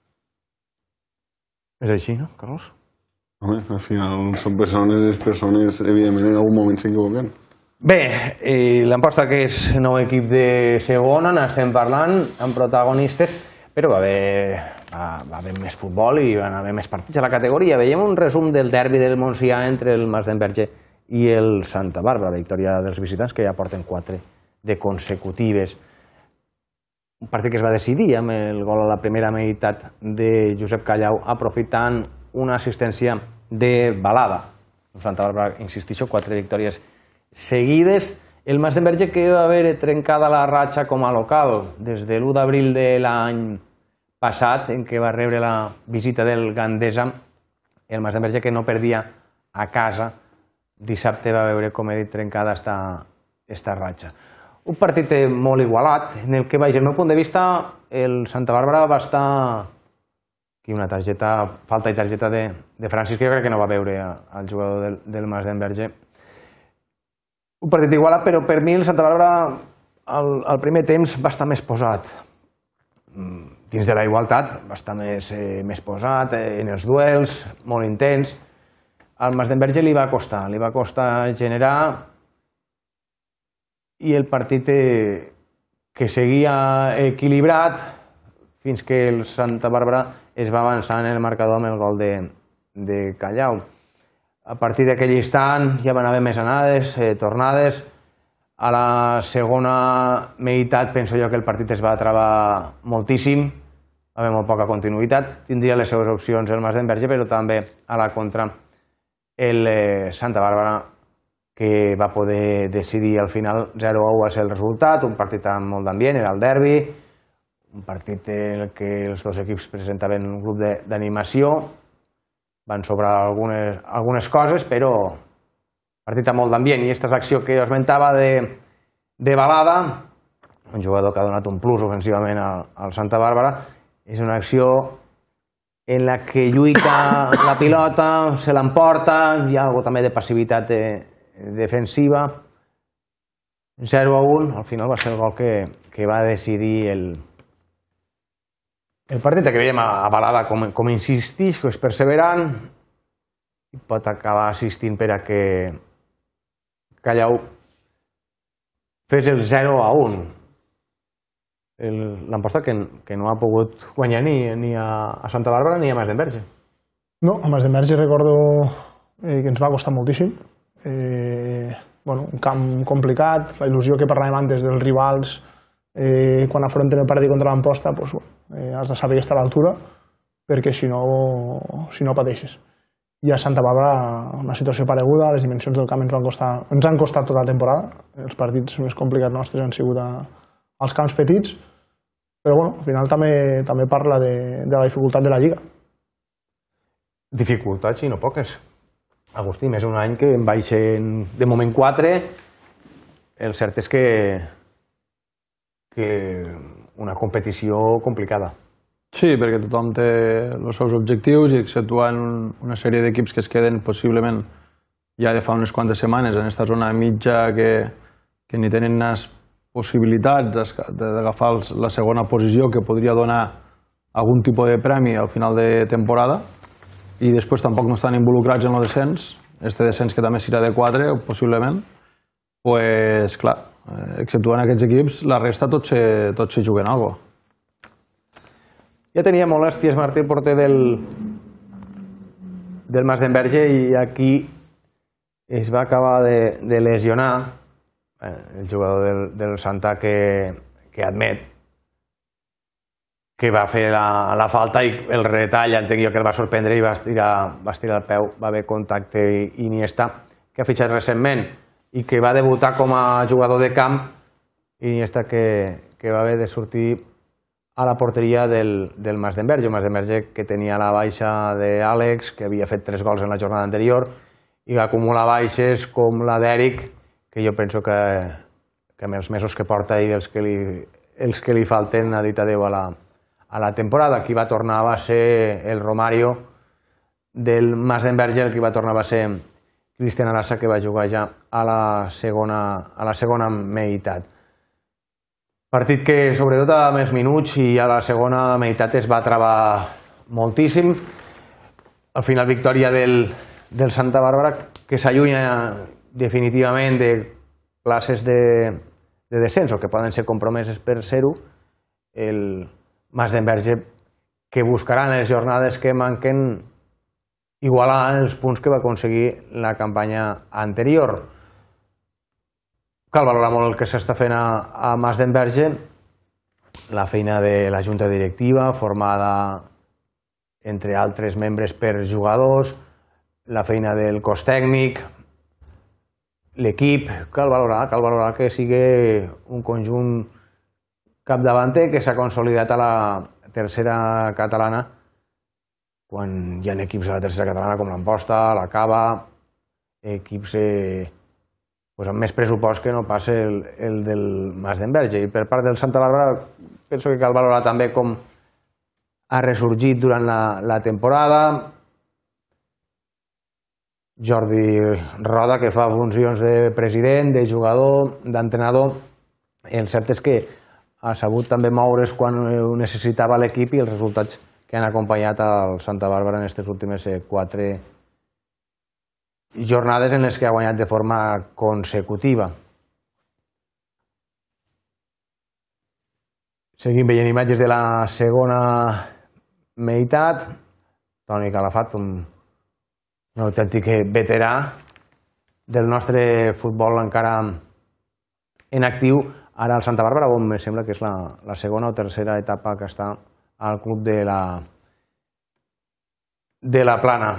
És així, no, Carlos? Home, al final són persones, les persones evidentment en algun moment s'equivoquen. Bé, l'Amposta, que és nou equip de segona, n'estem parlant amb protagonistes, però va haver més futbol i van haver més partits a la categoria. Veiem un resum del derbi del Montsià entre el Masdenverge i el Santa Bàrbara, victòria dels visitants, que ja porten 4 de consecutives. Un partit que es va decidir amb el gol a la primera meitat de Josep Callau, aprofitant una assistència de Balada. El Santa Bàrbara, insistixo, 4 victòries seguides. El Masdenverge, que va haver trencada la ratxa com a local des de l'1 d'abril de l'any passat, en què va rebre la visita del Gandesa, el Masdenverge, que no perdia a casa, dissabte va veure, com he dit, trencada esta ratxa. Un partit molt igualat, en el que, vaja, el meu punt de vista, el Santa Bàrbara va estar... Aquí una targeta, falta i targeta de Francis, que jo crec que no va veure al jugador del Masdenverge. Un partit igualat, però per mi el Santa Bàrbara al primer temps va estar més posat. Dins de la igualtat, va estar més posat en els duels, molt intens. Al Masdenverge li va costar generar, i el partit que seguia equilibrat fins que el Santa Bàrbara es va avançar en el marcador amb el gol de Callau. A partir d'aquell instant ja van haver més anades, tornades. A la segona meitat penso jo que el partit es va travar moltíssim, va haver molt poca continuïtat, tindria les seves opcions el Mas d'Enverge, però també a la contra el Santa Bàrbara, que va poder decidir al final 0-1 va ser el resultat, un partit amb molt d'ambient, era el derbi, un partit en què els dos equips presentaven un grup d'animació, van sobrar algunes coses, però partit amb molt d'ambient, i aquesta és l'acció que jo esmentava de Balada, un jugador que ha donat un plus ofensivament al Santa Bàrbara. És una acció en la que lluita la pilota, se l'emporta, hi ha alguna també de passivitat defensiva. 0-1, al final va ser el gol que va decidir el partit, que veiem a Balada com insistix, que és perseverant, i pot acabar assistint per a que Callau fes el 0-1. L'emposta que no ha pogut guanyar ni a Santa Bàrbara ni a Mas d'Enverge. No, a Mas d'Enverge recordo que ens va costar moltíssim. Un camp complicat, la il·lusió que parlàvem antes dels rivals, quan afronten el partit contra l'Amposta, has de saber estar a l'altura, perquè si no pateixes. I a Santa Bàrbara una situació pareguda, les dimensions del camp ens han costat tota la temporada. Els partits més complicats nostres han sigut als camps petits, però al final també parla de la dificultat de la Lliga. Dificultats i no poques. Agustí, més un any que en baixen de moment 4, el cert és que una competició complicada. Sí, perquè tothom té els seus objectius i exceptuant una sèrie d'equips que es queden possiblement ja de fa unes quantes setmanes en aquesta zona mitja que ni tenen unes possibilitats d'agafar la segona posició que podria donar algun tipus de premi al final de temporada i després tampoc no estan involucrats en el descens, este descens que també serà de 4 possiblement, doncs clar, exceptuant aquests equips, la resta tots se juguen alguna cosa. Ja tenia molèsties Martí Porter del Mas d'Enverge i aquí es va acabar de lesionar el jugador del Santa que admet que va fer la falta i el retall, entenc jo que el va sorprendre i va estirar el peu, va haver contacte Iniesta, que ha fitxat recentment i que va debutar com a jugador de camp, Iniesta que va haver de sortir a la porteria del Mas d'Enverge, un Mas d'Enverge que tenia la baixa d'Àlex, que havia fet 3 gols en la jornada anterior, i va acumular baixes com la d'Eric, que jo penso que amb els mesos que porta i els que li falten ha dit adeu a la temporada. Qui va tornar va ser el Romario del Mas d'Enverge, el que va tornar va ser Cristian Arasa, que va jugar ja a la segona meitat. Partit que, sobretot a més minuts i a la segona meitat es va travar moltíssim. Al final, victòria del Santa Bàrbara, que s'allunya definitivament de classes de descens o que poden ser compromeses per ser-ho. El Mas d'Enverge, que buscarà en les jornades que manquen igualar els punts que va aconseguir la campanya anterior. Cal valorar molt el que s'està fent a Mas d'Enverge, la feina de la junta directiva, formada entre altres membres per jugadors, la feina del cos tècnic, l'equip. Cal valorar que sigui un conjunt capdavanter que s'ha consolidat a la tercera catalana, quan hi ha equips a la tercera catalana com l'Amposta, la Cava, equips amb més pressupost que no passa el del Mas d'Enverge. I per part del Santa Bàrbara penso que cal valorar també com ha ressorgit durant la temporada. Jordi Roda, que fa funcions de president, de jugador, d'entrenador. El cert és que ha sabut també moure's quan ho necessitava l'equip i els resultats que han acompanyat al Santa Bàrbara en aquestes últimes 4 jornades en les que ha guanyat de forma consecutiva. Seguim veient imatges de la segona meitat. Toni Calafat, un autèntic veterà del nostre futbol encara en actiu. Ara el Santa Bàrbara, on em sembla que és la segona o tercera etapa que està al club de la Plana.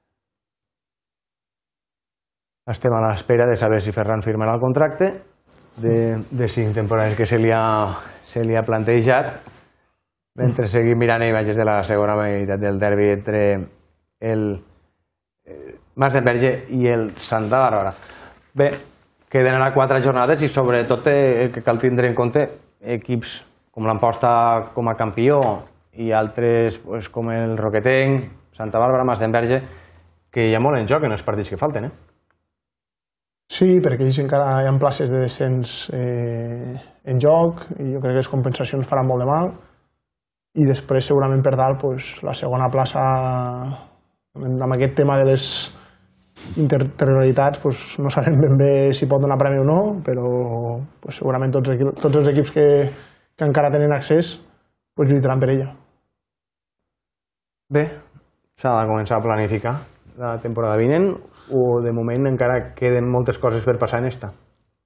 Estem a l'espera de saber si Ferran firmarà el contracte de 5 temporades que se li ha plantejat, mentre seguim mirant imatges de la segona meitat del derbi entre el Mas d'Enverge i el Santa Bàrbara. Bé, queden ara 4 jornades i sobretot el que cal tindre en compte equips com l'Amposta com a campió i altres com el Roquetenc, Santa Bàrbara, Mas d'Enverge, que hi ha molt en joc en els partits que falten. Sí, perquè ells encara hi ha places de descens en joc i jo crec que les compensacions faran molt de mal. I després, segurament per dalt, la segona plaça, amb aquest tema de les interterritorialitats, no sabem ben bé si pot donar premi o no, però segurament tots els equips que encara tenen accés lluitaran per ella. Bé, s'ha de començar a planificar la temporada vinent o de moment encara queden moltes coses per passar en esta?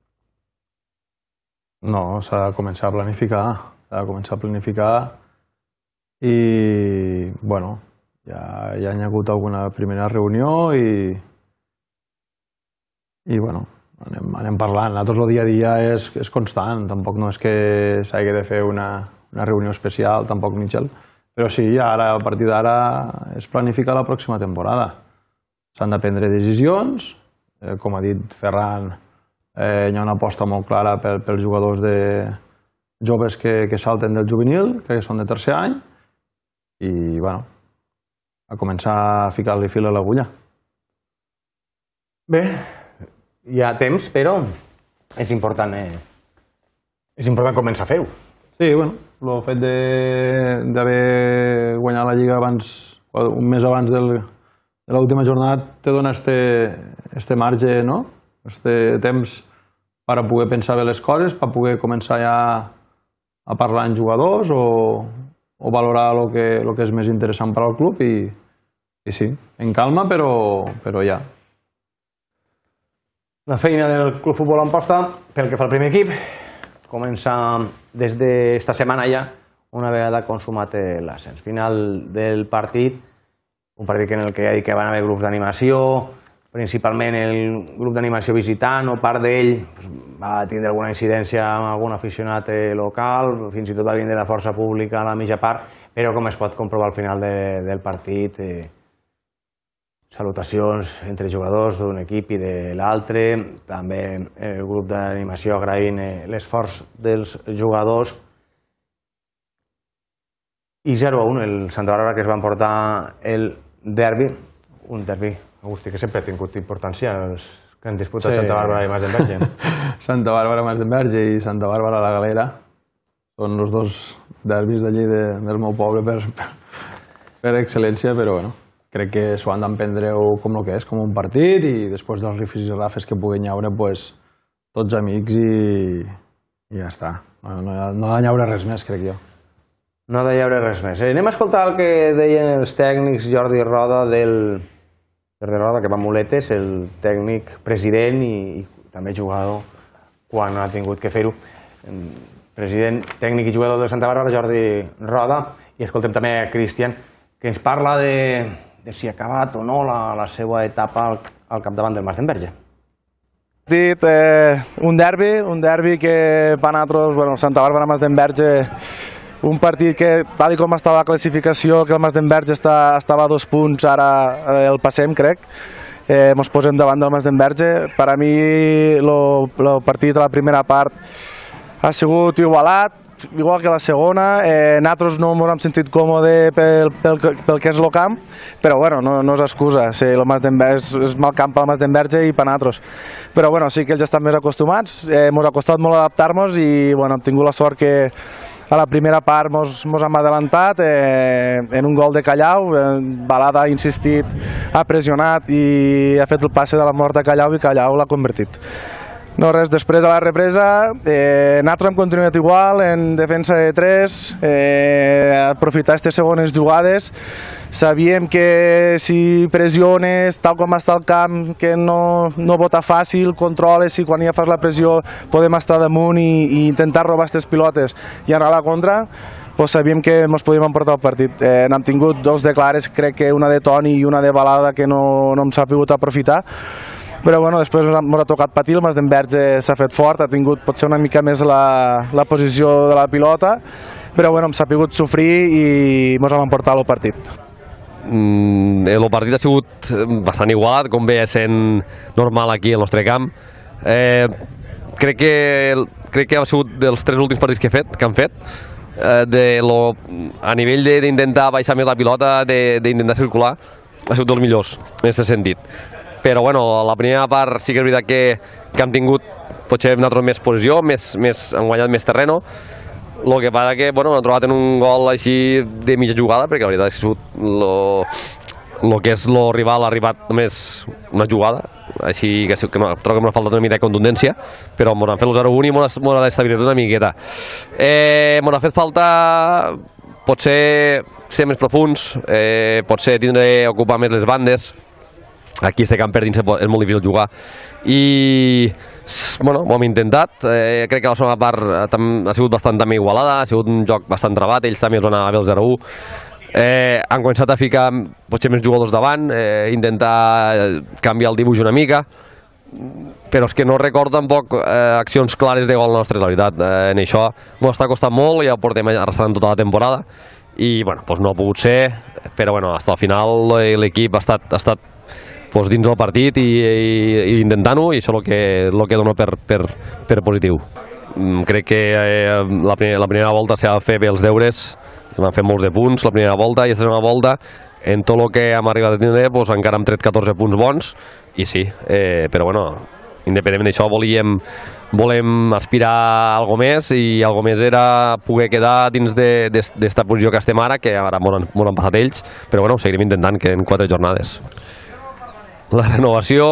No, s'ha de començar a planificar. I, bueno, ja hi ha hagut alguna primera reunió i bueno, anem parlant. Nosaltres el dia a dia és constant, tampoc no és que s'hagi de fer una reunió especial, tampoc, Michel, però sí, ara, a partir d'ara, és planificar la pròxima temporada. S'han de prendre decisions, com ha dit Ferran, hi ha una aposta molt clara pels jugadors joves que salten del juvenil, que són de tercer any, i, bueno, a començar a ficar-li fil a l'agulla. Bé, hi ha temps, però és important començar a fer-ho. Sí, bueno, el fet d'haver guanyat la Lliga un mes abans de l'última jornada te dona este marge, no? Este temps per a poder pensar bé les coses, per poder començar ja a parlar amb jugadors o valorar el que és més interessant per al club i sí, en calma, però ja. La feina del Club Futbol Amposta, pel que fa al primer equip, comença des d'esta setmana ja, una vegada consumat l'ascens. Final del partit, un partit en el que ja dic que van haver grups d'animació, principalment el grup d'animació visitant o part d'ell va tindre alguna incidència amb algun aficionat local, fins i tot va vindre la força pública a la mitja part, però com es pot comprovar al final del partit, salutacions entre jugadors d'un equip i de l'altre, també el grup d'animació agraint l'esforç dels jugadors. I 0-1 el Santa Bàrbara, que es va emportar el derbi, un derbi, Agustí, que sempre ha tingut importància els que han disputat Santa Bàrbara i Mas d'Enverge. Santa Bàrbara, Mas d'Enverge i Santa Bàrbara, la Galera, són els dos derbis d'allí del meu poble per excel·lència, però bueno, crec que s'ho han d'emprendre com el que és, com un partit, i després dels rifis i rafes que puguin llaure, tots amics i ja està. No ha de llaure res més, crec jo. No ha de llaure res més. Anem a escoltar el que deien els tècnics Jordi Roda que va a muletes, el tècnic president i també jugador quan ha tingut que fer-ho. President, tècnic i jugador de Santa Bàrbara, Jordi Roda, i escoltem també a Cristian, que ens parla de si ha acabat o no la seva etapa al capdavant del Mas d'Enverge. Un derbi que per nosaltres, Santa Bàrbara, Mas d'Enverge, un partit que, tal com estava la classificació, que el Mas d'Enverge estava a 2 punts, ara el passem, crec. Ens posem davant del Mas d'Enverge. Per a mi, el partit de la primera part ha sigut igualat, igual que la segona. Nosaltres no ens hem sentit còmode pel que és el camp, però no és excusa. És mal camp pel Mas d'Enverge i per nosaltres. Però sí que ells estan més acostumats. Ens ha costat molt adaptar-nos i hem tingut la sort que a la primera part ens hem adelantat en un gol de Callau. Balada ha insistit, ha pressionat i ha fet el passe de la mort de Callau i Callau l'ha convertit. No, res, després de la represa, nosaltres hem continuat igual, en defensa de 3, aprofitar aquestes segones jugades. Sabíem que si pressiones, tal com està el camp, que no vota fàcil, controles, i quan ja fas la pressió podem estar damunt i intentar robar aquestes pilotes i anar a la contra, doncs sabíem que ens podíem emportar el partit. N'hem tingut dos de clares, crec que una de Toni i una de Balada, que no hem sabut aprofitar. Però bueno, després ens ha tocat patir, el Mas d'Enverge s'ha fet fort, ha tingut potser una mica més la posició de la pilota, però bueno, hem sabut sofrir i ens hem emportat el partit. El partit ha sigut bastant igualat, com ve sent normal aquí al nostre camp. Crec que ha sigut dels 3 últims partits que han fet, a nivell d'intentar baixar més la pilota, d'intentar circular, ha sigut dels millors en aquest sentit. Però bueno, la primera part sí que és veritat que hem tingut potser nosaltres més posició, hem guanyat més terreno. El que passa que bueno, hem trobat en un gol així de mitja jugada, perquè la veritat és que el que és el rival ha arribat només una jugada, així que trobo que m'ha faltat una mica de contundència, però ens han fet el 0-1 i ens ha estabilitzat una miqueta. Ens ha fet falta potser ser més profuns, potser ocupar més les bandes. Aquí este camp per dins és molt difícil jugar i bueno, ho hem intentat. Crec que la segona part ha sigut bastant també igualada, ha sigut un joc bastant trebat, ells també es van anar a bé el 0-1. Han començat a ficar potser més jugadors davant, intentar canviar el dibuix una mica, però és que no recordo tampoc accions clares de gol nostre, la veritat. En això ens està costant molt, ja ho portem arrastrant tota la temporada i bueno, doncs no ha pogut ser, però bueno, fins al final l'equip ha estat dins del partit i intentant-ho, i això és el que dono per positiu. Crec que la primera volta s'ha de fer bé els deures, hem fet molts de punts la primera volta, i aquesta segona volta, en tot el que hem arribat a tindre, encara hem tret 14 punts bons, i sí, però bueno, independentment d'això volem aspirar a alguna més, i alguna més era poder quedar dins d'esta posició que estem ara, que ara m'ho han passat ells, però bueno, seguirem intentant que en 4 jornades. La renovació,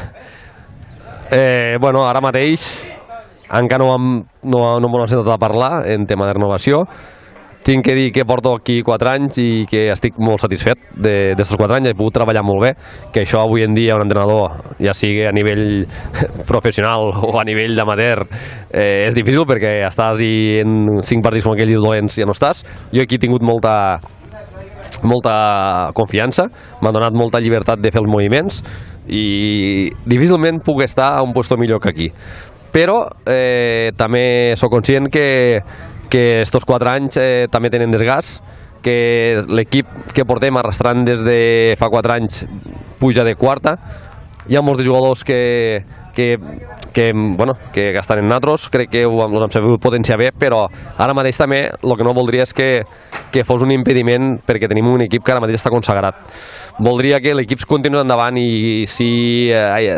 bueno, ara mateix encara no m'ho han sentat a parlar en tema de renovació. Tinc que dir que porto aquí 4 anys i que estic molt satisfet d'estos 4 anys, he pogut treballar molt bé, que això avui en dia un entrenador, ja sigui a nivell professional o a nivell d'amateur, és difícil perquè estàs i en 5 partits com aquell dolents ja no estàs. Jo aquí he tingut molta confiança, m'han donat molta llibertat de fer els moviments i difícilment puc estar a un lloc millor que aquí. Però també soc conscient que estos 4 anys també tenen desgast, que l'equip que portem arrastrant des de fa 4 anys puja de quarta. Hi ha molts de jugadors que estan en nosaltres, crec que ho hem sabut potenciar bé, però ara mateix també el que no voldria és que fos un impediment, perquè tenim un equip que ara mateix està consagrat. Voldria que l'equip continuï endavant i si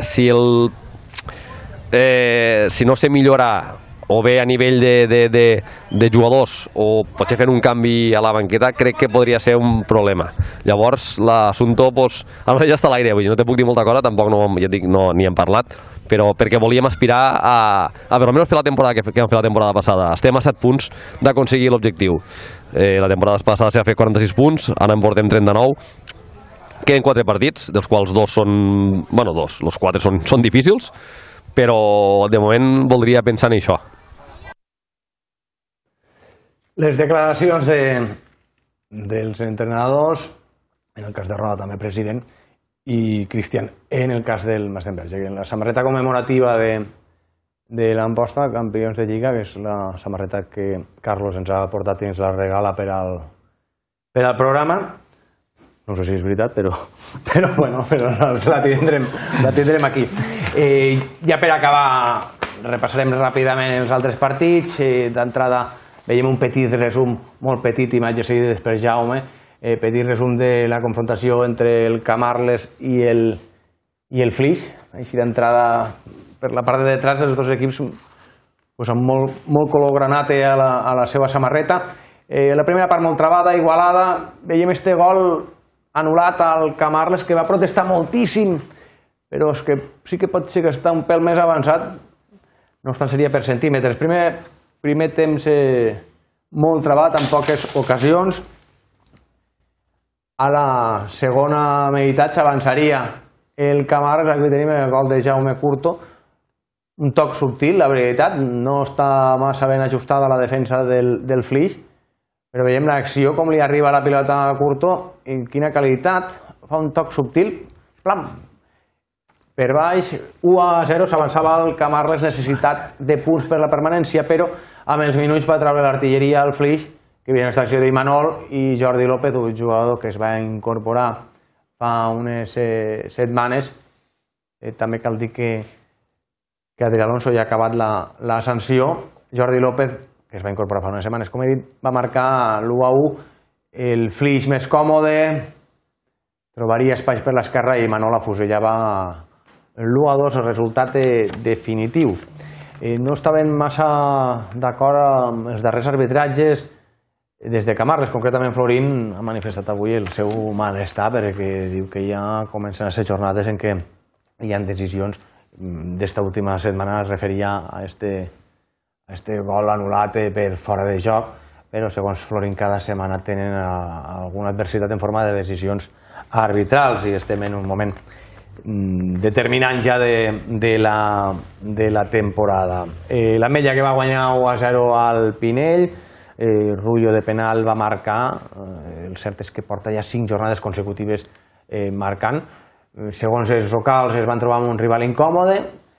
no se millora o bé a nivell de jugadors o potser fent un canvi a la banqueta, crec que podria ser un problema. Llavors l'assumpte ara ja està a l'aire, no te puc dir molta cosa, tampoc ja dic, ni hem parlat, però perquè volíem aspirar a per almenys fer la temporada que vam fer la temporada passada. Estem a 7 punts d'aconseguir l'objectiu. La temporada passada s'ha fet 46 punts, ara en portem 39. Queden 4 partits, dels quals dos són... Bueno, els 4 són difícils, però de moment voldria pensar en això. Les declaracions dels entrenadors, en el cas de Roda també president, i Cristian, en el cas del Mas d'Enverge, en la samarreta commemorativa de l'Amposta, campions de Lliga, que és la samarreta que Carlos ens ha portat i ens la regala per al programa. No sé si és veritat, però la tindrem aquí. Ja per acabar, repassarem ràpidament els altres partits. D'entrada veiem un petit resum, molt petit, imatge seguida després Jaume, petit resum de la confrontació entre el Camarles i el Flix. Així d'entrada, per la part de detrás, els dos equips amb molt color granate a la seva samarreta. La primera part molt travada, igualada. Veiem este gol anul·lat al Camarles, que va protestar moltíssim, però és que sí que pot ser que està un pèl més avançat. no obstant seria per centímetres. Primer temps molt trebat, en poques ocasions. A la segona meitat s'avançaria el Camarles, aquí tenim el gol de Jaume Curto, un toc subtil, la veritat, no està massa ben ajustada la defensa del Flix, però veiem l'acció, com li arriba la pilota a Curto, i quina qualitat, fa un toc subtil, plam, per baix, 1-0, s'avançava el Camarles, necessitat de punts per la permanència, però amb els minuts va treure l'artilleria al Flix, que hi havia aquesta acció d'Imanol i Jordi López, un jugador que es va incorporar fa unes setmanes. També cal dir que Adrià Alonso ja ha acabat la sanció. Jordi López, que es va incorporar fa unes setmanes, com he dit, va marcar l'1-1, el Flix més còmode, trobaria espais per l'esquerra i Imanol afusellava l'1-2, el resultat definitiu. No estaven massa d'acord amb els darrers arbitratges. Des de Camarles, concretament Florín, ha manifestat avui el seu malestar perquè diu que ja comencen a ser jornades en què hi ha decisions. D'esta última setmana es referia a este gol anul·lat per fora de joc, però segons Florín cada setmana tenen alguna adversitat en forma de decisions arbitrals i estem en un moment determinant ja de la temporada. L'Ametlla que va guanyar 1-0 al Pinell, Rullo de penal va marcar, el cert és que porta ja 5 jornades consecutives marcant. Segons els locals es van trobar amb un rival incòmode,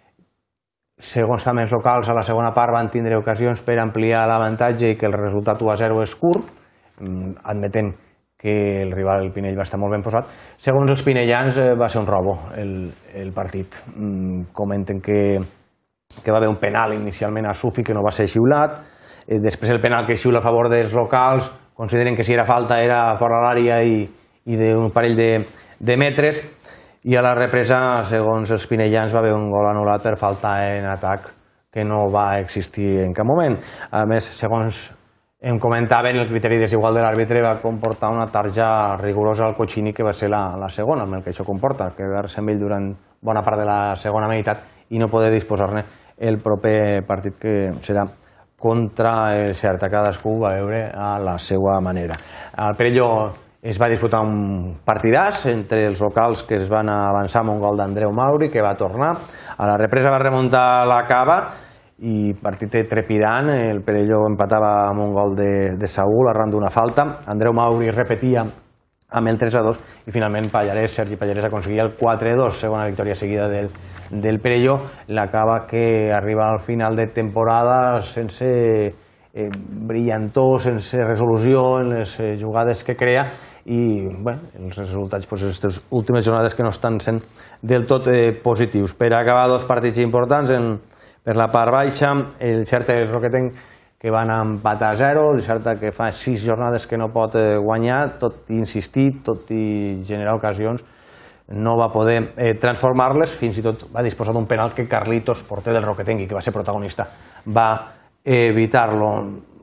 segons també els locals a la segona part van tindre ocasions per ampliar l'avantatge i que el resultat 1-0 és curt, admetent que el rival, el Pinell, va estar molt ben posat. Segons els pinellans va ser un robo el partit. Comenten que va haver un penal inicialment a Sufi que no va ser xiulat, després el penal que xiula a favor dels locals, consideren que si era falta era fora l'àrea i d'un parell de metres, i a la represa, segons els pinellans, va haver un gol anul·lat per falta en atac que no va existir en cap moment. A més, segons em comentaven, el criteri desigual de l'àrbitre va comportar una tarja rigorosa al Cocchini, que va ser la segona, amb el que això comporta, quedar-se amb ell durant bona part de la segona meitat i no poder disposar-ne el proper partit, que serà contra el Xerta. Cadascú va veure a la seva manera. Al Perelló es va disputar un partidàs entre els locals, que es van avançar amb un gol d'Andreu Mauri, que va tornar. A la represa va remuntar la Cava i partit trepidant. El Perelló empatava amb un gol de Saúl arran d'una falta. Andreu Mauri repetia amb el 3-2 i finalment Sergi Pallarès aconseguia el 4-2, segona victòria seguida del Perelló. La Cava que arriba al final de temporada sense brillantor, sense resolució en les jugades que crea i els resultats aquestes últimes jornades que no estan sent del tot positius. Per acabar, 2 partits importants per la part baixa, el Xerta i el Roquetenc, que van empatar a 0, el Xerta que fa 6 jornades que no pot guanyar, tot i insistir, tot i generar ocasions, no va poder transformar-les, fins i tot va disposar d'un penal que Carlitos, porter del Roquetenc i que va ser protagonista, va evitar-lo.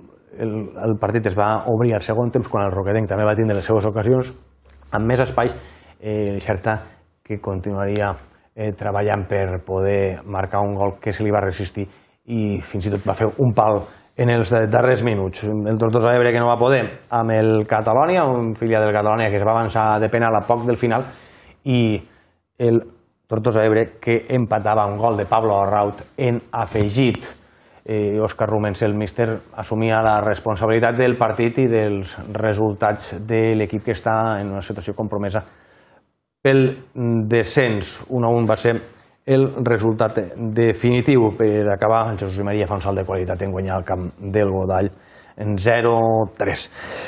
El partit es va obrir al segon temps quan el Roquetenc també va tindre les seves ocasions amb més espais. El Xerta que continuaria treballant per poder marcar un gol que se li va resistir i fins i tot va fer un pal en els darrers minuts. El Tortosa Ebre que no va poder amb el Catalònia, un filial del Catalònia que es va avançar de penal a poc del final, i el Tortosa Ebre que empatava un gol de Pablo Arraut en afegit. Òscar Rumens, el míster, assumia la responsabilitat del partit i dels resultats de l'equip que està en una situació compromesa pel descens. 1-1 va ser el resultat definitiu. Per acabar, el Jesús i Maria fa un salt de qualitat en guanyar el camp del Godall en 0-3.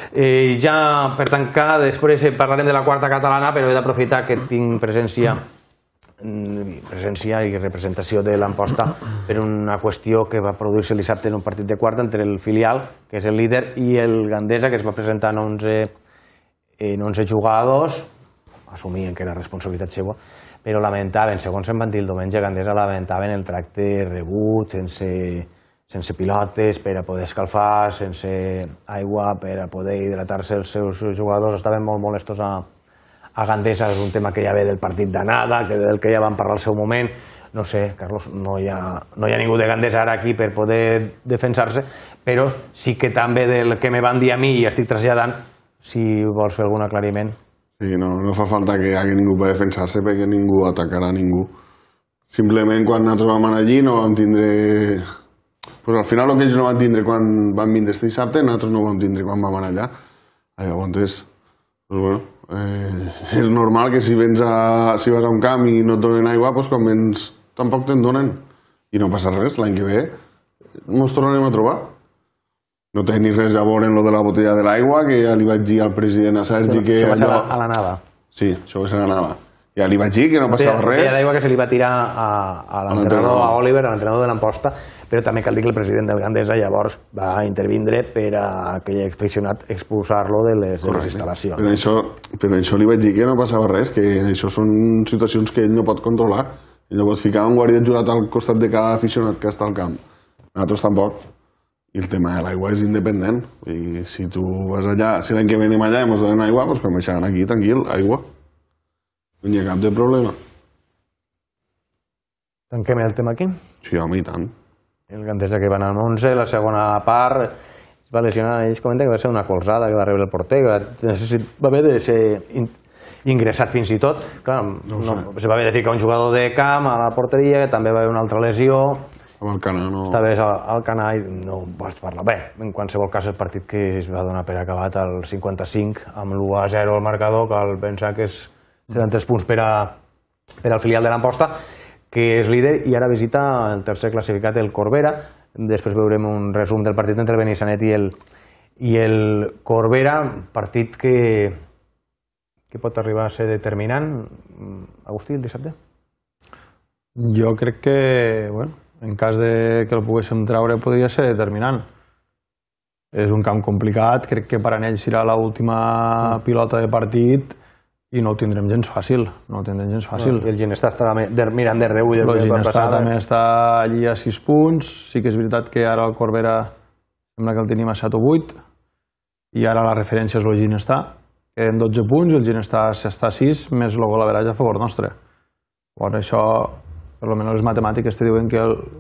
Ja per tancar, després parlarem de la quarta catalana, però he d'aprofitar que tinc presència i representació de l'Amposta per una qüestió que va produir-se el dissabte en un partit de quarta entre el filial, que és el líder, i el Gandesa, que es va presentar en 11 jugadors, assumien que era responsabilitat seva, però lamentaven, segons em van dir el diumenge, Gandesa lamentaven el tracte rebut, sense pilotes per a poder escalfar, sense aigua per a poder hidratar-se els seus jugadors. Estaven molt molestos a Gandesa. És un tema que ja ve del partit d'anada, del que ja vam parlar al seu moment. no sé, Carlos, no hi ha ningú de Gandesa ara aquí per poder defensar-se, però sí que també del que me van dir a mi i estic traslladant, si vols fer algun aclariment. Sí, no fa falta que hi hagi ningú per defensar-se perquè ningú atacarà ningú. Simplement quan nosaltres vam anar allí no vam tindre... Pues al final el que ells no van tindre quan van vindre este dissabte, nosaltres no ho vam tindre quan vam anar allà. Llavors, pues bueno, és normal que si vas a un camp i no et donen aigua, pues quan vens tampoc te'n donen. I no passa res, l'any que ve ens tornarem a trobar. No té ni res a veure en lo de la botella de l'aigua, que ja li vaig dir al president, a Sergi, que... Això va ser a la nava. Sí, això va ser a la nava. Ja li vaig dir que no passava res. Botella d'aigua que se li va tirar a l'entrenador, a Oliver, a l'entrenador de l'Amposta, però també cal dir que el president del Gandesa llavors va intervindre per a aquell aficionat expulsar-lo de les instal·lacions. Però això li vaig dir que no passava res, que això són situacions que ell no pot controlar. Ell no pot ficar un guàrdia jurat al costat de cada aficionat que està al camp. Nosaltres tampoc. I el tema de l'aigua és independent. I si tu vas allà, si l'any que venim allà i ens donen aigua, doncs quan baixaran aquí, tranquil, aigua. No hi ha cap de problema. Tanquem el tema aquí? Sí, home, i tant. El Gandesa que va anar amb 11, la segona part es va lesionar, ells comenten que va ser una colzada que va rebre el porter, va haver de ser ingressat fins i tot. Clar, se va haver de ficar un jugador de camp a la porteria, que també va haver una altra lesió. Estava al Canà, no? Estaves al Canà i no pots parlar. Bé, en qualsevol cas el partit que es va donar per acabat al 55 amb l'1-0 al marcador, cal pensar que seran 3 punts per al filial de l'Amposta, que és líder i ara visita el tercer classificat, el Corbera. Després veurem un resum del partit entre el Benissanet i el Corbera, partit que pot arribar a ser determinant. Agustí, el dissabte? Jo crec que, bueno, en cas que el poguéssim treure podria ser determinant. És un camp complicat, crec que per a ells serà l'última pilota de partit i no ho tindrem gens fàcil, no ho tindrem gens fàcil. I el Ginestar està mirant de reull el que va passar. També està allí a 6 punts, sí que és veritat que ara el Corbera sembla que el tenim a 7 o 8 i ara la referència és el Ginestar, que en 12 punts i el Ginestar està a 6 més el gol average a favor nostre. Llavors això, per almenys les matemàtiques te diuen que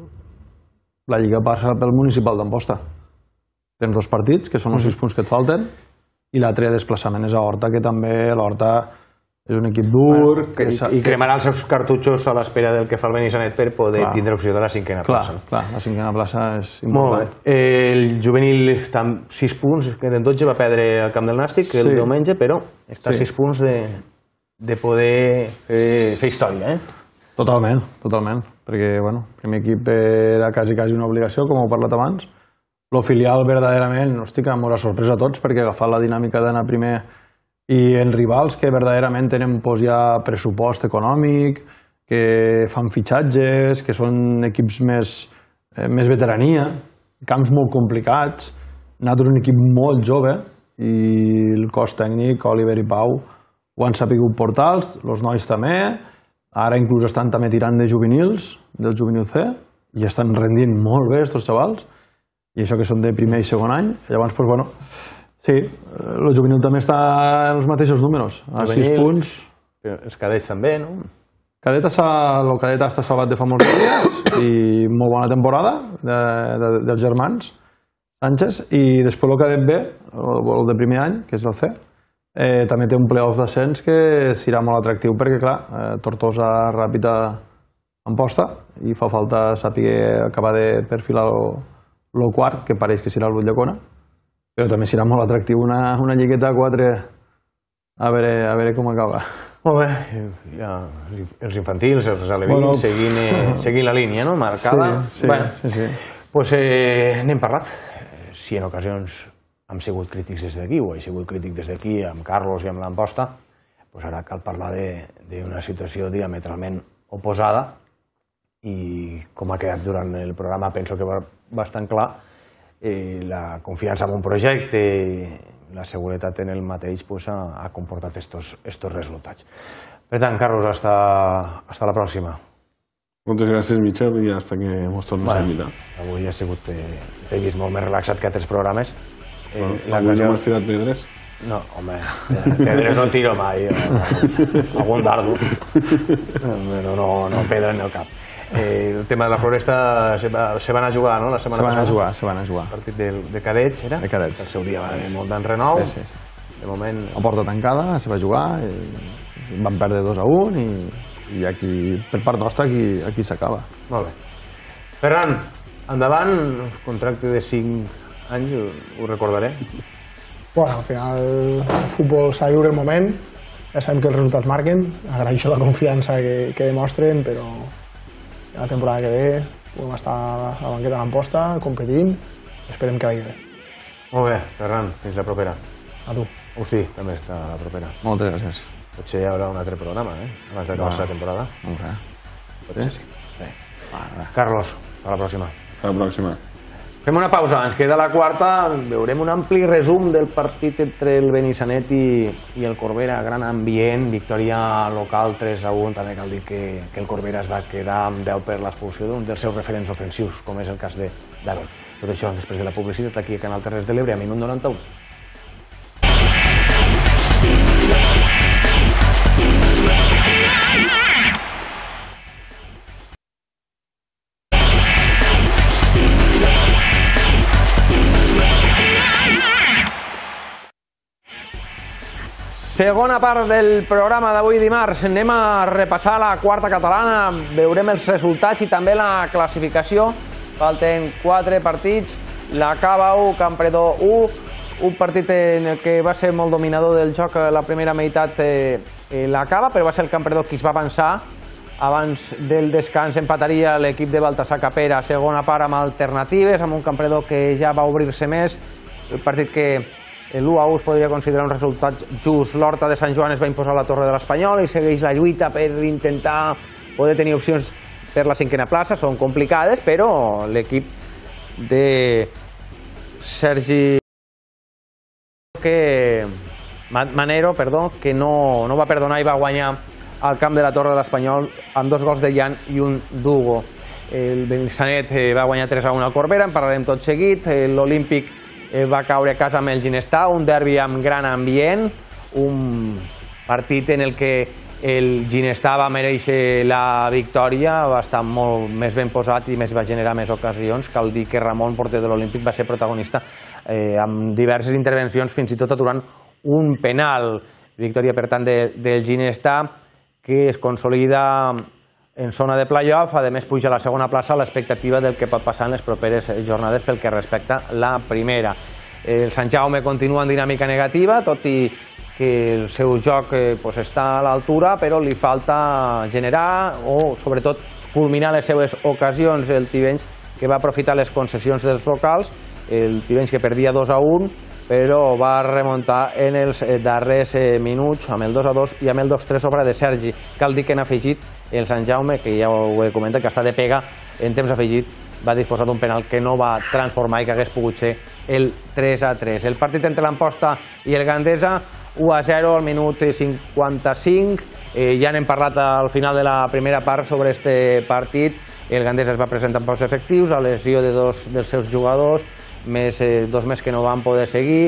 la Lliga passa pel municipal d'Amposta. Tens 2 partits, que són els 6 punts que et falten, i l'altre desplaçament és a Horta, que també l'Horta és un equip dur. I cremarà els seus cartutxos a l'espera del que fa el Benissanet per poder tindre opció de la 5a plaça. Clar, la 5a plaça és important. El juvenil està amb 6 punts, que en 12 va perdre el camp del Nàstic el diumenge, però està a 6 punts de poder fer història. Totalment, perquè el primer equip era quasi una obligació, com heu parlat abans. El filial, verdaderament, hosti, que m'haurà sorprès a tots, perquè ha agafat la dinàmica d'anar primer i en rivals que verdaderament tenen ja pressupost econòmic, que fan fitxatges, que són equips més veterania, camps molt complicats. Nosaltres un equip molt jove i el cos tècnic, Oliver i Pau, ho han sapigut portar, els nois també. Ara inclús estan també tirant de juvenils, del juvenil C, i estan rendint molt bé aquests xavals. I això que són de primer i segon any. Llavors, doncs, bueno, sí, el juvenil també està en els mateixos números, a 6 punts. Els cadets també, no? El cadet està salvat de fa molts dies i molt bona temporada dels germans Sánchez. I després el cadet B, el de primer any, que és el C, també té un playoff d'ascens que serà molt atractiu perquè, clar, Tortosa, Ràpita, Amposta, i fa falta saber acabar de perfilar el quart, que pareix que serà el Butllacona, però també serà molt atractiu una lligueta a 4, a veure com acaba. Molt bé, els infantils, els alevins, seguint la línia, no? Marcada. Sí. Doncs n'hem parlat. Si en ocasions hem sigut crítics des d'aquí, o he sigut crític des d'aquí amb Carlos i amb l'Amposta, doncs ara cal parlar d'una situació diametralment oposada i com ha quedat durant el programa penso que va bastant clar, la confiança en un projecte i la seguretat en el mateix ha comportat estos resultats. Per tant, Carlos, hasta la pròxima. Moltes gràcies, Michel, i hasta que ens tornes a invitar. Avui ha sigut, t'he vist molt més relaxat que altres programes. Avui no m'has tirat pedres? No, home, pedres no tiro mai, algun dardo, però no pedra en el cap. el tema de la Floresta se van a jugar, no? La setmana passada. Se van a jugar. El partit de cadets, era? De cadets. El seu dia va haver molt d'enrenou. Sí. De moment... A porta tancada, se va jugar, van perdre 2-1 i aquí, per part nostra, aquí s'acaba. Molt bé. Ferran, endavant, contracte de 5 anys, ho recordaré. Bueno, al final el futbol s'ha de viure el moment, ja sabem que els resultats marquen, agraeixo la confiança que demostren, però la temporada que ve podem estar a la banqueta de l'Amposta, competint, esperem que vagi bé. Molt bé, Ferran, fins la propera. A tu. Uci, també està a la propera. Moltes gràcies. Potser hi haurà un altre programa, abans d'acabar la temporada. No ho sé. Potser sí. Carlos, a la pròxima. Fins la pròxima. Fem una pausa, ens queda la quarta, veurem un ampli resum del partit entre el Benissanet i el Corbera, gran ambient, victòria local 3-1, també cal dir que el Corbera es va quedar amb 10 per l'expulsió d'un dels seus referents ofensius, com és el cas d'Aaron. Tot això després de la publicitat aquí a Canal Terres de l'Ebre, a Minut 91. Segona part del programa d'avui dimarts. Anem a repassar la quarta catalana, veurem els resultats i també la classificació. Falten 4 partits, la Cava 1, Campredó 1, un partit en el que va ser molt dominador del joc la primera meitat la Cava, però va ser el Campredó qui es va avançar. Abans del descans empataria l'equip de Baltasar Capera, segona part amb alternatives, amb un Campredó que ja va obrir-se més. El partit que l'1-1 es podria considerar un resultat just. L'Horta de Sant Joan es va imposar a la Torre de l'Espanyol i segueix la lluita per intentar poder tenir opcions per la 5a plaça. Són complicades, però l'equip de Sergi Manero, que no va perdonar i va guanyar al camp de la Torre de l'Espanyol amb 2 gols de Jan i un d'Hugo. El Benissanet va guanyar 3-1 al Corbera, en parlarem tot seguit. L'Olímpic va caure a casa amb el Ginestà, un derbi amb gran ambient, un partit en el que el Ginestà va mereixer la victòria, va estar molt més ben posat i va generar més ocasions. Cal dir que Ramon, porter de l'Olímpic, va ser protagonista amb diverses intervencions, fins i tot aturant un penal. Victòria, per tant, del Ginestà, que es consolida en zona de play-off. A més, puja a la segona plaça l'expectativa del que pot passar en les properes jornades pel que respecta la primera. El Sant Jaume continua en dinàmica negativa, tot i que el seu joc està a l'altura, però li falta generar o, sobretot, culminar les seues ocasions. El Tivenys, que va aprofitar les concessions dels locals, el Tivenys que perdia 2-1, però va remuntar en els darrers minuts amb el 2-2 i amb el 2-3 sobre de Sergi. Cal dir que n'ha afegit el Sant Jaume, que ja ho he comentat, que està de pega en temps afegit, va disposar d'un penal que no va transformar i que hagués pogut ser el 3-3. El partit entre l'Amposta i el Gandesa, 1-0 al minut 55. Ja n'hem parlat al final de la primera part sobre este partit. El Gandesa es va presentar amb pocs efectius, a lesió de 2 dels seus jugadors, més 2 més que no van poder seguir.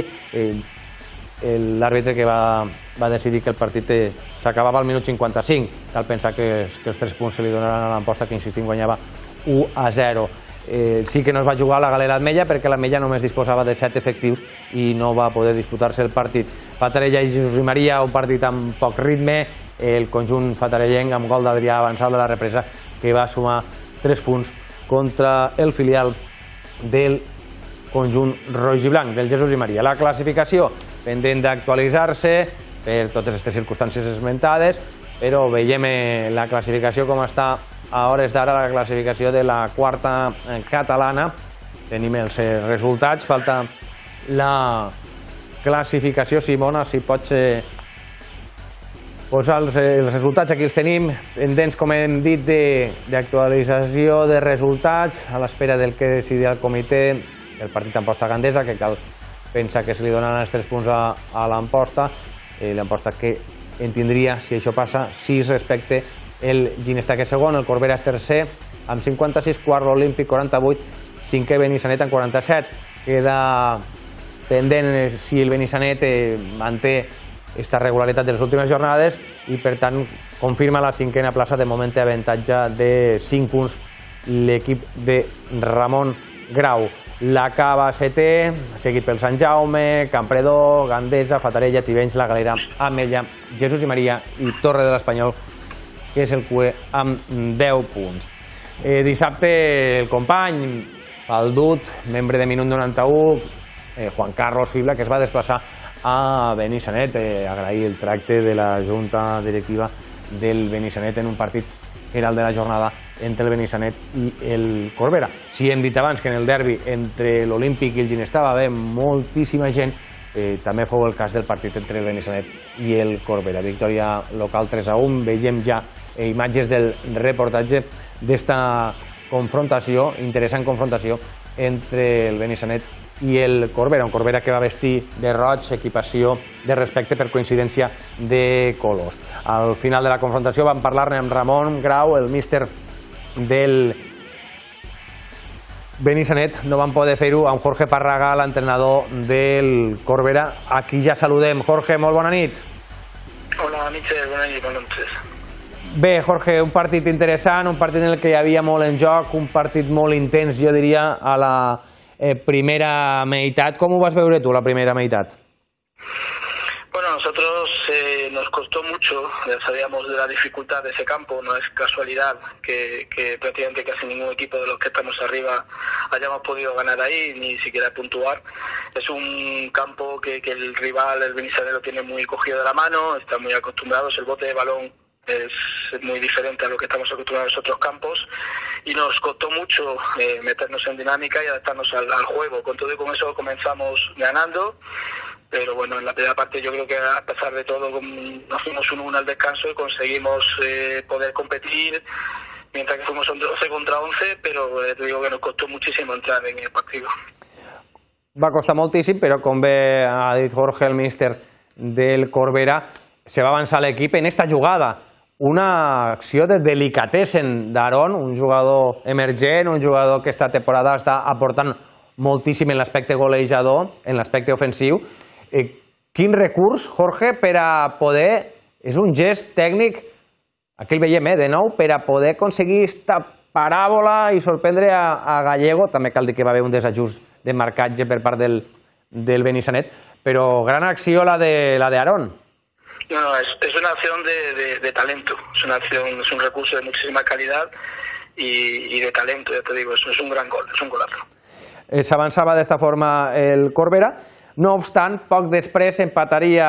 L'àrbitre que va decidir que el partit s'acabava al minut 55. Cal pensar que els 3 punts se li donaran a l'Amposta, que insistim guanyava 1-0. Sí que no es va jugar a la Galera Ametlla, perquè l'Ametlla només disposava de 7 efectius i no va poder disputar-se el partit. Fatarella i Jesús i Maria, un partit amb poc ritme. El conjunt fatarellenc amb gol d'Adrià avançat de la represa, que va sumar 3 punts contra el filial del conjunt roig i blanc, del Jesús i Maria. La classificació pendent d'actualitzar-se per totes aquestes circumstàncies esmentades, però veiem la classificació com està a hores d'ara, la classificació de la quarta catalana. Tenim els resultats, falta la classificació. Simona, si pots posar els resultats, aquí els tenim, pendents, com hem dit, d'actualització de resultats, a l'espera del que decidirà el comitè del partit Amposta Gandesa, que cal pensar que se li donaran els 3 punts a l'Amposta, l'Amposta que en tindria, si això passa, 6 respecte el Ginestà, que és segon, el Corbera és tercer amb 56, quart l'Olímpic 48, cinquè Benissanet amb 47. Queda pendent si el Benissanet manté esta regularitat de les últimes jornades i per tant confirma la 5a plaça, de moment té avantatge de 5 punts l'equip de Ramon Grau. L'Acaba setè, seguit pel Sant Jaume, Campredó, Gandesa, Fatarella, Tivenys, La Galera, Ametlla, Jesús i Maria i Torre de l'Espanyol, que és el cuer amb 10 punts. Dissabte el company Faldut, membre de Minut 91, Juan Carlos Fibla, que es va desplaçar a Benissanet, agrair el tracte de la junta directiva del Benissanet en un partit que era el de la jornada entre el Benissanet i el Corbera. Si hem dit abans que en el derbi entre l'Olímpic i el Ginestà va haver moltíssima gent, també fou el cas del partit entre el Benissanet i el Corbera. Victòria local 3-1, veiem ja imatges del reportatge d'esta confrontació, interessant confrontació entre el Benissanet i el Corbera, un Corbera que va vestir de roig, equipació de respecte per coincidència de colors. Al final de la confrontació vam parlar-ne amb Ramon Grau, el míster del Benissanet. No vam poder fer-ho amb Jorge Parraga, l'entrenador del Corbera. Aquí ja saludem. Jorge, molt bona nit. Hola, míster, bona nit, bones noches. Bé, Jorge, un partit interessant, un partit en el que hi havia molt en joc, un partit molt intens, jo diria, a la primera meitat. ¿Cómo vas a ver tú la primera meitat? Bueno, a nosotros nos costó mucho, ya sabíamos de la dificultad de ese campo, no es casualidad que prácticamente casi ningún equipo de los que estamos arriba hayamos podido ganar ahí, ni siquiera puntuar. Es un campo que el rival, el Benissanet, lo tiene muy cogido de la mano, están muy acostumbrados, el bote de balón es muy diferente a lo que estamos acostumbrados en otros campos y nos costó mucho meternos en dinámica y adaptarnos al juego. Con todo y con eso comenzamos ganando, pero bueno, en la primera parte yo creo que a pesar de todo nos fuimos 1-1 al descanso y conseguimos poder competir, mientras que fuimos 11 contra 11, pero te digo que nos costó muchísimo entrar en el partido. Va costar moltíssim, però com bé ha dit Jorge, el míster del Corbera, se va avançar l'equip en esta jugada. Una acció de delicatessen d'Aaron, un jugador emergent, un jugador que esta temporada està aportant moltíssim en l'aspecte golejador, en l'aspecte ofensiu. Quin recurs, Jorge, per a poder... És un gest tècnic, aquí el veiem de nou, per a poder aconseguir esta paràbola i sorprendre a Gallego. També cal dir que va haver un desajust de marcatge per part del Benissanet, però gran acció la d'Aaron. No, es una acción de talento, es una acción, es un recurso de muchísima calidad y de talento, ya te digo, es un gran gol, es un golazo. S'avançava d'esta forma el Corbera, no obstant, poc després empataria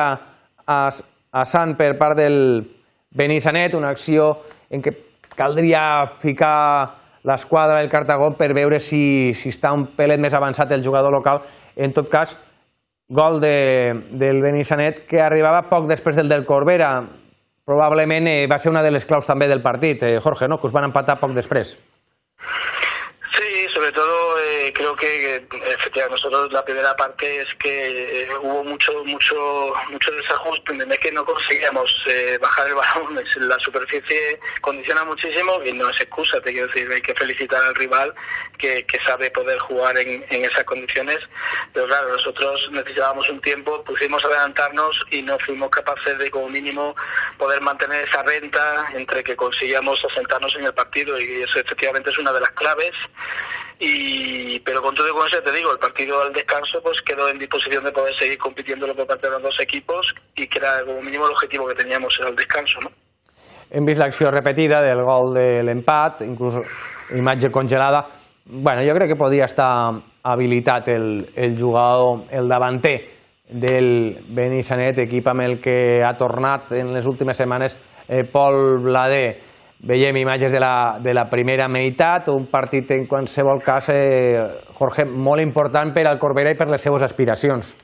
a Sant per part del Benissanet, una acció en què caldria ficar l'esquadra del Cartagó per veure si està un pelet més avançat el jugador local. En tot cas, gol del Benissanet que arribava poc després del Corbera. Probablement va ser una de les claus també del partit, Jorge, ¿no? Que us van empatar poc després. Sí, sobre todo creo que efectivamente nosotros la primera parte es que hubo mucho desajuste, ¿entendés? Que no conseguíamos bajar el balón, la superficie condiciona muchísimo y no es excusa, te quiero decir, hay que felicitar al rival que sabe poder jugar en esas condiciones, pero claro, nosotros necesitábamos un tiempo, pusimos a adelantarnos y no fuimos capaces de como mínimo poder mantener esa renta entre que conseguíamos asentarnos en el partido y eso efectivamente es una de las claves. Pero con todo y con eso te digo, el partido al descanso pues quedó en disposición de poder seguir compitiendo por parte de los dos equipos y que era como mínimo el objetivo que teníamos era el descanso, ¿no? Hem vist l'acció repetida del gol de l'empat, inclús imatge congelada. Bueno, jo crec que podria estar habilitat el jugador, el davanter del Benissanet, equip amb el que ha tornat en les últimes setmanes Pol Blader. Veiem imatges de la primera meitat, un partit en qualsevol cas, Jorge, molt important per al Corbera i per les seves aspiracions.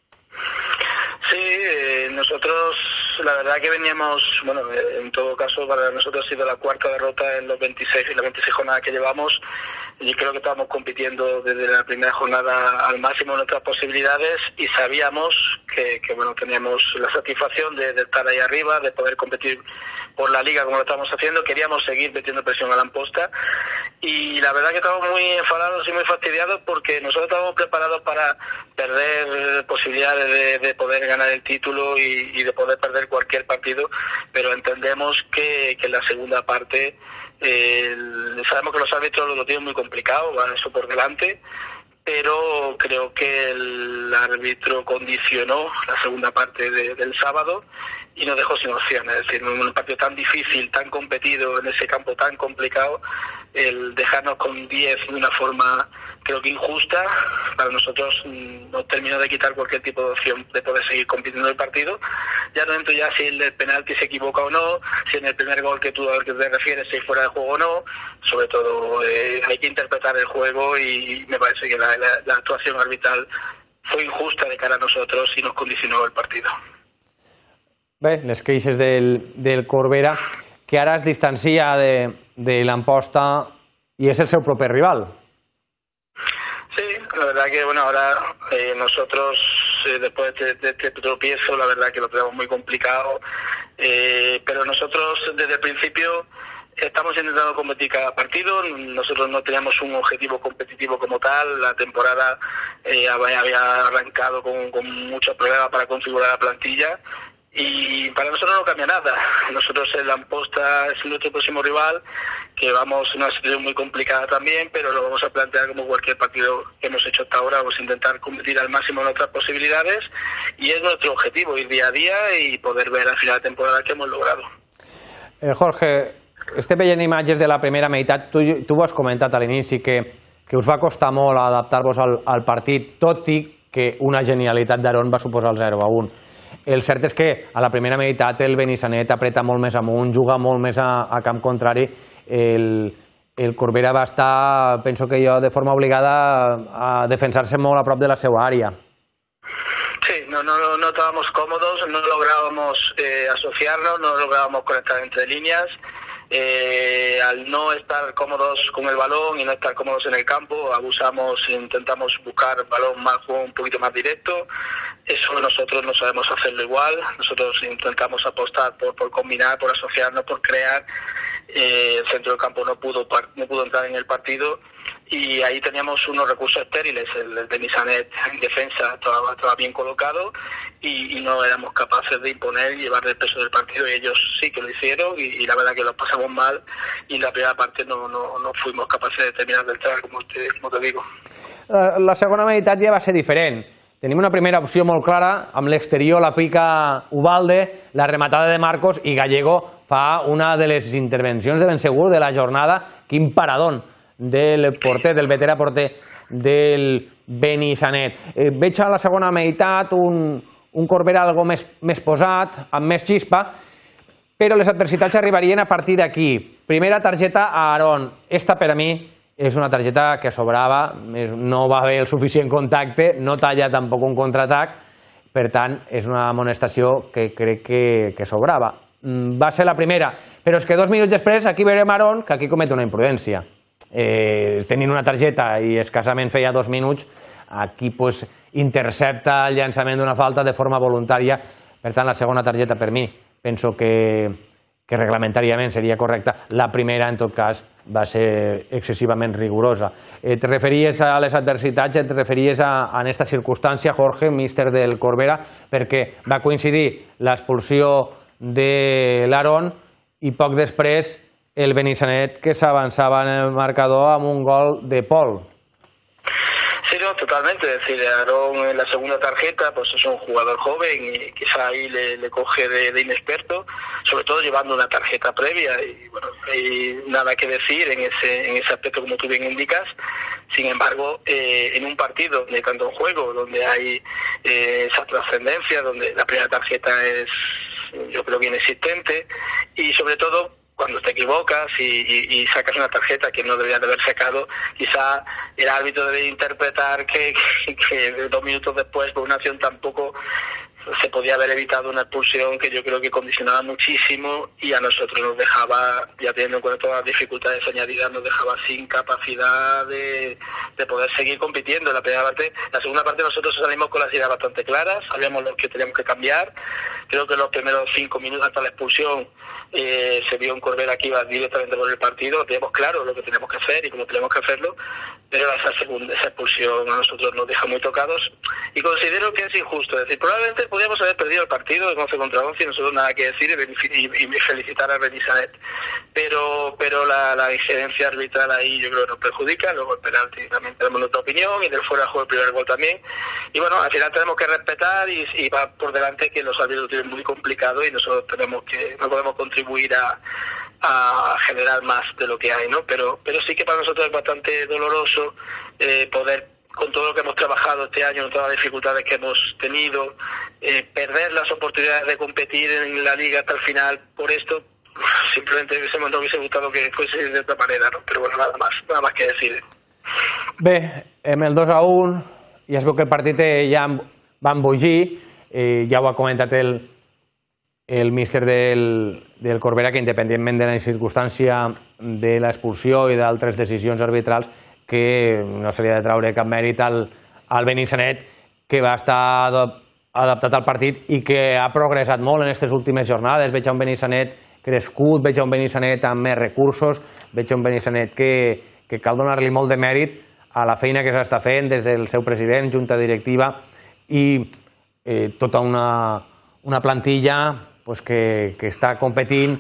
Sí, nosotros la verdad que veníamos, bueno, en todo caso para nosotros ha sido la cuarta derrota en los 26 y las 26 jornadas que llevamos. y creo que estábamos compitiendo desde la primera jornada al máximo de nuestras posibilidades y sabíamos que bueno, teníamos la satisfacción de estar ahí arriba, de poder competir por la liga como lo estamos haciendo. Queríamos seguir metiendo presión a la Amposta y la verdad que estamos muy enfadados y muy fastidiados porque nosotros estábamos preparados para perder posibilidades de poder ganar el título y de poder perder cualquier partido, pero entendemos que en la segunda parte sabemos que los árbitros lo tienen muy complicado, van eso por delante, pero creo que el árbitro condicionó la segunda parte del sábado y nos dejó sin opción. Es decir, en un partido tan difícil, tan competido, en ese campo tan complicado, el dejarnos con 10 de una forma creo que injusta, para nosotros nos terminó de quitar cualquier tipo de opción de poder seguir compitiendo el partido. Ya no entro ya si el penalti se equivoca o no, si en el primer gol que tú al que te refieres si fuera de juego o no. Sobre todo hay que interpretar el juego y me parece que la actuación arbitral fue injusta de cara a nosotros y nos condicionó el partido. Bé, les queixes del Corbera, que ara es distancia de l'Amposta i és el seu proper rival. Sí, la verdad que bueno, ahora nosotros después de este tropiezo, la verdad que lo tenemos muy complicado, pero nosotros desde el principio estamos intentando competir cada partido. Nosotros no teníamos un objetivo competitivo como tal. La temporada había arrancado con muchos problemas para configurar la plantilla y para nosotros no cambia nada. Nosotros en la Amposta es nuestro próximo rival, que vamos en una situación muy complicada también, pero lo vamos a plantear como cualquier partido que hemos hecho hasta ahora. Vamos a intentar competir al máximo en nuestras posibilidades y es nuestro objetivo, ir día a día y poder ver al final de temporada que hemos logrado. Jorge, estem veient imatges de la primera meitat. Tu ho has comentat a l'inici, que us va costar molt adaptar-vos al partit, tot i que una genialitat d'Aaron va suposar el 0-1. El cert és que a la primera meitat el Benissanet apreta molt més amunt, juga molt més a camp contrari. El Corbera va estar, penso que jo, de forma obligada a defensar-se molt a prop de la seva àrea. Sí, no estábamos cómodos, no lográbamos asociarnos, no lográbamos conectar entre líneas. Al no estar cómodos con el balón y no estar cómodos en el campo, intentamos buscar balón un poquito más directo. Eso nosotros no sabemos hacerlo igual. Nosotros intentamos apostar por combinar, por asociarnos, por crear. El centro del campo no pudo entrar en el partido y ahí teníamos unos recursos estériles. El Benissanet en defensa estaba bien colocado y no éramos capaces de imponer y llevar el peso del partido, y ellos sí que lo hicieron y la verdad que lo pasamos mal y en la primera parte no fuimos capaces de terminar de entrar, como te digo. La segona meitat ja va ser diferent. Tenim una primera opció molt clara, amb l'exterior la pica Ubalde, la rematada de Marcos i Gallego fa una de les intervencions de ben segur de la jornada. Quin paradón del porter, del veterà porter del Benissanet. Veig a la segona meitat un Corbera algo més posat, amb més xispa, però les adversitats arribarien a partir d'aquí. Primera targeta a Aaron. Esta per a mi és una targeta que sobrava, no va haver el suficient contacte, no talla tampoc un contraatac, per tant és una amonestació que crec que sobrava. Va ser la primera, però és que 2 minuts després aquí veurem Aaron que aquí comet una imprudència. Tenint una targeta i escassament feia 2 minuts, aquí intercepta el llançament d'una falta de forma voluntària. Per tant, la segona targeta per mi penso que reglamentàriament seria correcta. La primera, en tot cas, va ser excessivament rigorosa. Et referies a les adversitats, et referies a aquesta circumstància, Jorge, míster del Corbera, perquè va coincidir l'expulsió de l'Aaron i poc després el Benissanet que s'avançava en el marcador amb un gol de Pol. Sí, no, totalmente. Es decir, Aaron en la segunda tarjeta pues es un jugador joven y quizá ahí le coge de inexperto, sobre todo llevando una tarjeta previa y bueno, hay nada que decir en ese aspecto como tú bien indicas. Sin embargo, en un partido donde hay tanto juego, donde hay esa trascendencia, donde la primera tarjeta es, yo creo que inexistente, y sobre todo cuando te equivocas y sacas una tarjeta que no deberías de haber sacado, quizá el árbitro debe interpretar que 2 minutos después, por una acción tan poco se podía haber evitado una expulsión que yo creo que condicionaba muchísimo y a nosotros nos dejaba, ya teniendo en cuenta todas las dificultades añadidas, nos dejaba sin capacidad de poder seguir compitiendo en la primera parte. La segunda parte nosotros salimos con las ideas bastante claras, sabíamos lo que teníamos que cambiar. Creo que los primeros 5 minutos hasta la expulsión se vio un Corbera que iba directamente por el partido, lo teníamos claro lo que teníamos que hacer y cómo teníamos que hacerlo, pero esa expulsión a nosotros nos deja muy tocados y considero que es injusto. Es decir, probablemente podríamos haber perdido el partido de 11 contra 11 y nosotros nada que decir y felicitar a Benissanet, pero la injerencia arbitral ahí yo creo que nos perjudica. Luego el penalti también tenemos nuestra opinión y del fuera de juego el primer gol también, y bueno, al final tenemos que respetar y va por delante que los árbitros tienen muy complicado y nosotros no podemos contribuir a generar más de lo que hay, ¿no? Pero sí que para nosotros es bastante doloroso poder, con todo lo que hemos trabajado este año, con todas las dificultades que hemos tenido, perder las oportunidades de competir en la Liga hasta el final por esto. Simplemente nos hubiese gustado que fuese de otra manera, ¿no? Pero bueno, nada más que decir. Bé, amb el 2-1 ja es veu que el partit ja va embogir, ja ho ha comentat el míster del Corbera, que independentment de la circumstància de l'expulsió i d'altres decisions arbitrals, que no se li ha de traure cap mèrit al Benissanet, que va estar adaptat al partit i que ha progressat molt en aquestes últimes jornades. Veig un Benissanet crescut, veig un Benissanet amb més recursos, veig un Benissanet que cal donar-li molt de mèrit a la feina que s'està fent des del seu president, junta directiva i tota una plantilla que està competint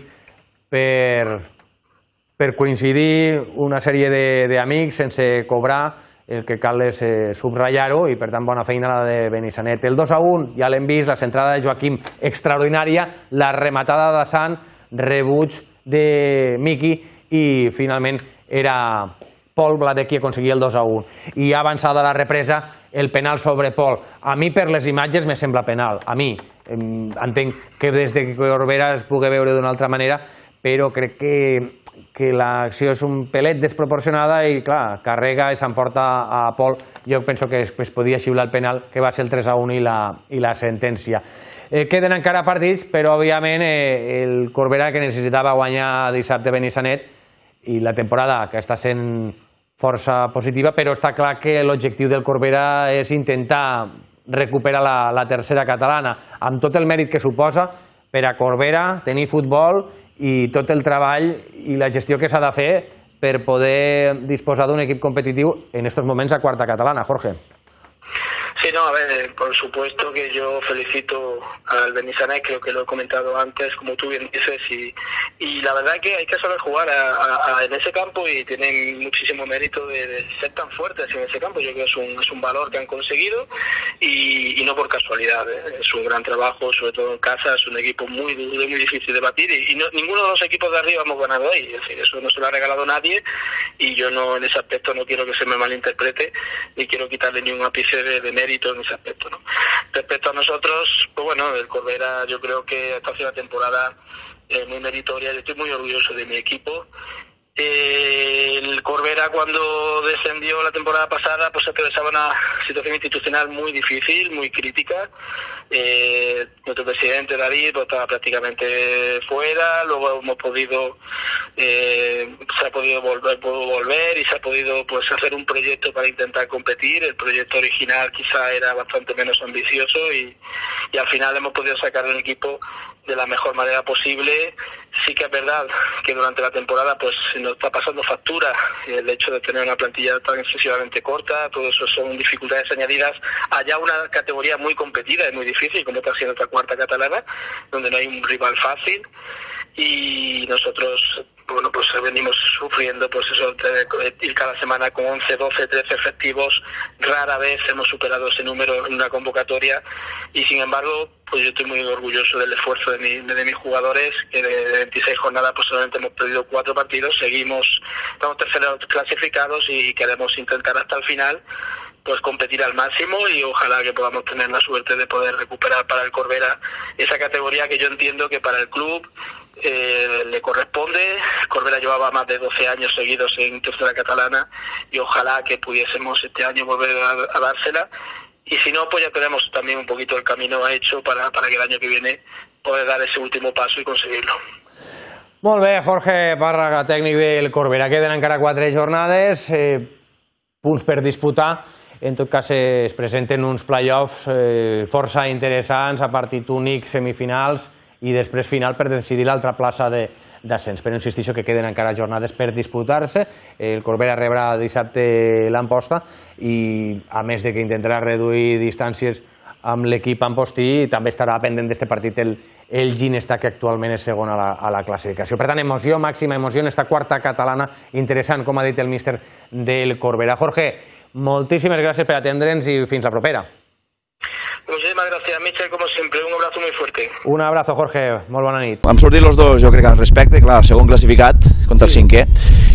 per coincidir una sèrie d'amics sense cobrar. El que cal és subratllar-ho i per tant bona feina la de Benissanet. El 2-1 ja l'hem vist, la centrada de Joaquim extraordinària, la rematada de Sant, rebuig de Miki i finalment era Pol Blader qui aconseguia el 2-1. I avançada la represa, el penal sobre Pol. A mi per les imatges me sembla penal, a mi. Entenc que des de Corbera es pugui veure d'una altra manera, però crec que l'acció és un pelet desproporcionada i, clar, carrega i s'emporta a Pol. Jo penso que es podia xiular el penal, que va ser el 3-1 i la sentència. Queden encara partits, però, òbviament, el Corbera que necessitava guanyar dissabte Benissanet i la temporada que està sent força positiva, però està clar que l'objectiu del Corbera és intentar recuperar la tercera catalana, amb tot el mèrit que suposa per a Corbera tenir futbol i tot el treball i la gestió que s'ha de fer per poder disposar d'un equip competitiu en estos moments a quarta catalana. Jorge. Sí, no, a ver, por supuesto que yo felicito al Benissanet, creo que lo he comentado antes, como tú bien dices, y la verdad que hay que saber jugar en ese campo y tienen muchísimo mérito de ser tan fuertes en ese campo. Yo creo que es un valor que han conseguido y no por casualidad, es un gran trabajo, sobre todo en casa, es un equipo muy duro y muy difícil de batir y ninguno de los equipos de arriba hemos ganado ahí, es decir, eso no se lo ha regalado nadie y yo no, en ese aspecto no quiero que se me malinterprete ni quiero quitarle ni un ápice de mérito en ese aspecto, ¿no? Respecto a nosotros, pues bueno, el Corbera yo creo que esta ha sido una temporada muy meritoria, yo estoy muy orgulloso de mi equipo. El Corbera cuando descendió la temporada pasada pues atravesaba una situación institucional muy difícil, muy crítica. Nuestro presidente David pues, estaba prácticamente fuera, luego hemos podido se ha podido volver y se ha podido pues hacer un proyecto para intentar competir. El proyecto original quizá era bastante menos ambicioso y al final hemos podido sacar un equipo de la mejor manera posible. Sí que es verdad que durante la temporada pues nos está pasando factura el hecho de tener una plantilla tan excesivamente corta, todo eso son dificultades añadidas allá una categoría muy competida y muy difícil como está siendo esta cuarta catalana, donde no hay un rival fácil y nosotros bueno pues venimos sufriendo pues eso, ir cada semana con 11, 12, 13 efectivos, rara vez hemos superado ese número en una convocatoria y sin embargo pues yo estoy muy orgulloso del esfuerzo de mis jugadores, que de 26 jornadas pues solamente hemos perdido 4 partidos, estamos terceros clasificados y queremos intentar hasta el final pues competir al máximo y ojalá que podamos tener la suerte de poder recuperar para el Corbera esa categoría que yo entiendo que para el club le corresponde. Corbera llevaba más de 12 años seguidos en tercera catalana y ojalá que pudiésemos este año volver a dársela y si no, pues ya tenemos también un poquito el camino hecho para que el año que viene poder dar ese último paso y conseguirlo. Molt bé, Jorge Párraga, tècnic del Corbera. Queden encara 4 jornades, punts per disputar. En tot cas, es presenten uns play-offs força interessants, a partit únic, semifinals i després final per decidir l'altra plaça d'ascens. Però insistixo que queden encara jornades per disputar-se. El Corbera rebrà dissabte l'Amposta i, a més de que intentarà reduir distàncies amb l'equip Ampostí, també estarà pendent d'aquest partit el Ginestar, que actualment és segon a la classificació. Per tant, emoció, màxima emoció en esta quarta catalana, interessant, com ha dit el míster del Corbera. Jorge, moltíssimes gràcies per atendre'ns i fins la propera. Muchísimas gracias, Michel, como siempre. Un abrazo muy fuerte. Un abrazo, Jorge. Molt bona nit. Hem sortit els dos, jo crec, al respecte, clar, segon classificat contra el cinquè.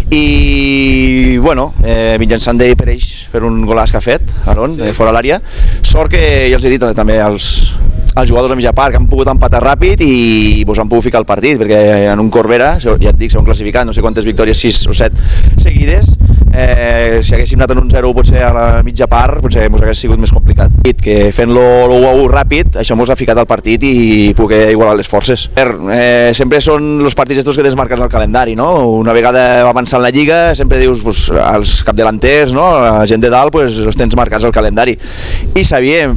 I, bueno, mitjançant d'ell per ells, per un golàs que ha fet, Aaron, fora l'àrea. Sort que, ja els he dit també als jugadors de mitja part, que han pogut empatar ràpid i han pogut ficar el partit, perquè en un Corbera, ja et dic, segon classificat, no sé quantes victòries, 6 o 7 seguides, si haguéssim anat en un 0 potser a la mitja part, potser ens hagués sigut més complicat. Que fent-lo l'1-1 ràpid, això ens ha ficat al partit i poder igualar les forces. Sempre són els partits estos que desmarquen el calendari, no? Una vegada avançant la Lliga, sempre dius, als capdelanters, la gent de dalt, els tens marcats al calendari. I sabíem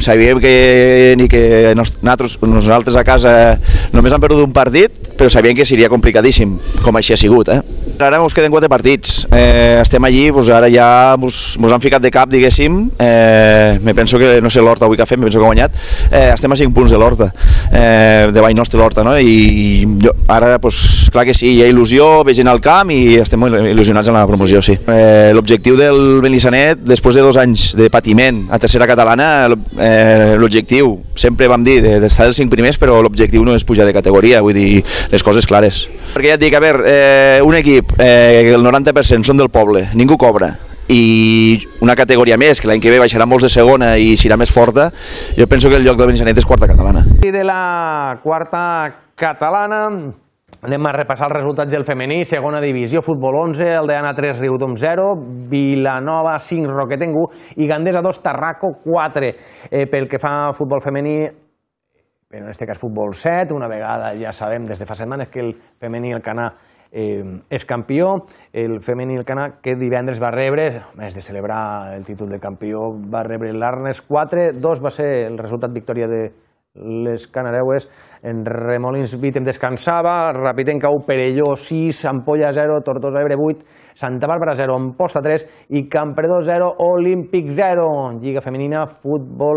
que nosaltres a casa només han perdut un partit, però sabíem que seria complicadíssim, com així ha sigut. Ara ens queden 4 partits, estem allí, ara ja ens han ficat de cap, diguéssim, me penso que, no sé l'Horta avui que ha fet, me penso que ha guanyat, estem a 5 punts de l'Horta, de Vall Nostre l'Horta, no? I ara, clar que sí, hi ha il·lusió, ve gent al camp i estem molt il·lusionats en la promoció, sí. L'objectiu del Benissanet, després de 2 anys de patiment a tercera catalana, l'objectiu, sempre vam dir, d'estar dels 5 primers, però l'objectiu no és pujar de categoria, vull dir, les coses clares. Perquè ja et dic, a veure, un equip, el 90% són del poble, ningú cobra, i una categoria més, que l'any que ve baixarà molts de segona i serà més forta, jo penso que el lloc del Benissanet és quarta catalana. I de la quarta catalana anem a repassar els resultats del femení. Segona divisió, futbol 11, Aldeana 3, Riudom 0, Vilanova 5, Roquetenc 1 i Gandesa 2, Tarraco 4. Pel que fa a futbol femení, en aquest cas futbol 7, una vegada ja sabem des de fa setmanes que el femení el Canà és campió. El femení el Canà que divendres va rebre, a més de celebrar el títol de campió, va rebre l'Arnes 4-2, va ser el resultat victòria de les canareues. En Remolins Vítem descansava, Rapitenca 1, Perelló 6, Ampolla 0, Tortosa Ebre 8, Santa Bàrbara 0, Amposta 3 i Campredó 0, Olímpic 0. Lliga femenina, futbol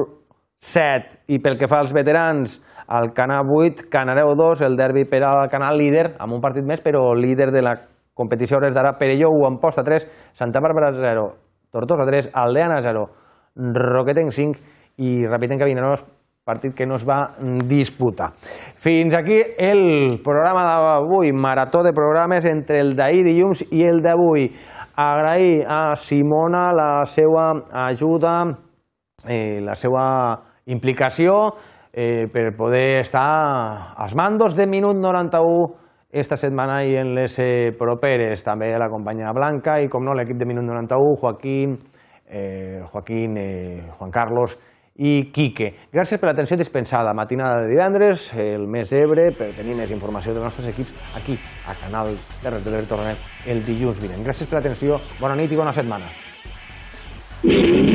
7. I pel que fa als veterans, Alcanar 8, Canareu 2, el derbi per al Canal líder, amb un partit més, però líder de la competició hores d'ara, Perelló 1, Amposta 3, Santa Bàrbara 0, Tortosa 3, Aldeana 0, Roquetenc 5 i Rapitenca Vinaròs, partit que no es va disputar. Fins aquí el programa d'avui, marató de programes entre el d'ahir dilluns i el d'avui. Agrair a Simona la seva ajuda, la seva implicació per poder estar als mandos de Minut 91 esta setmana i en les properes. També a la companya Blanca i, com no, l'equip de Minut 91, Joaquín, Juan Carlos i Quique. Gràcies per l'atenció dispensada. Matinada de divendres, el Més Ebre, per tenir més informació dels nostres equips aquí, a Canal Terres de l'Ebre. Tornem el dilluns vinent. Gràcies per l'atenció, bona nit i bona setmana.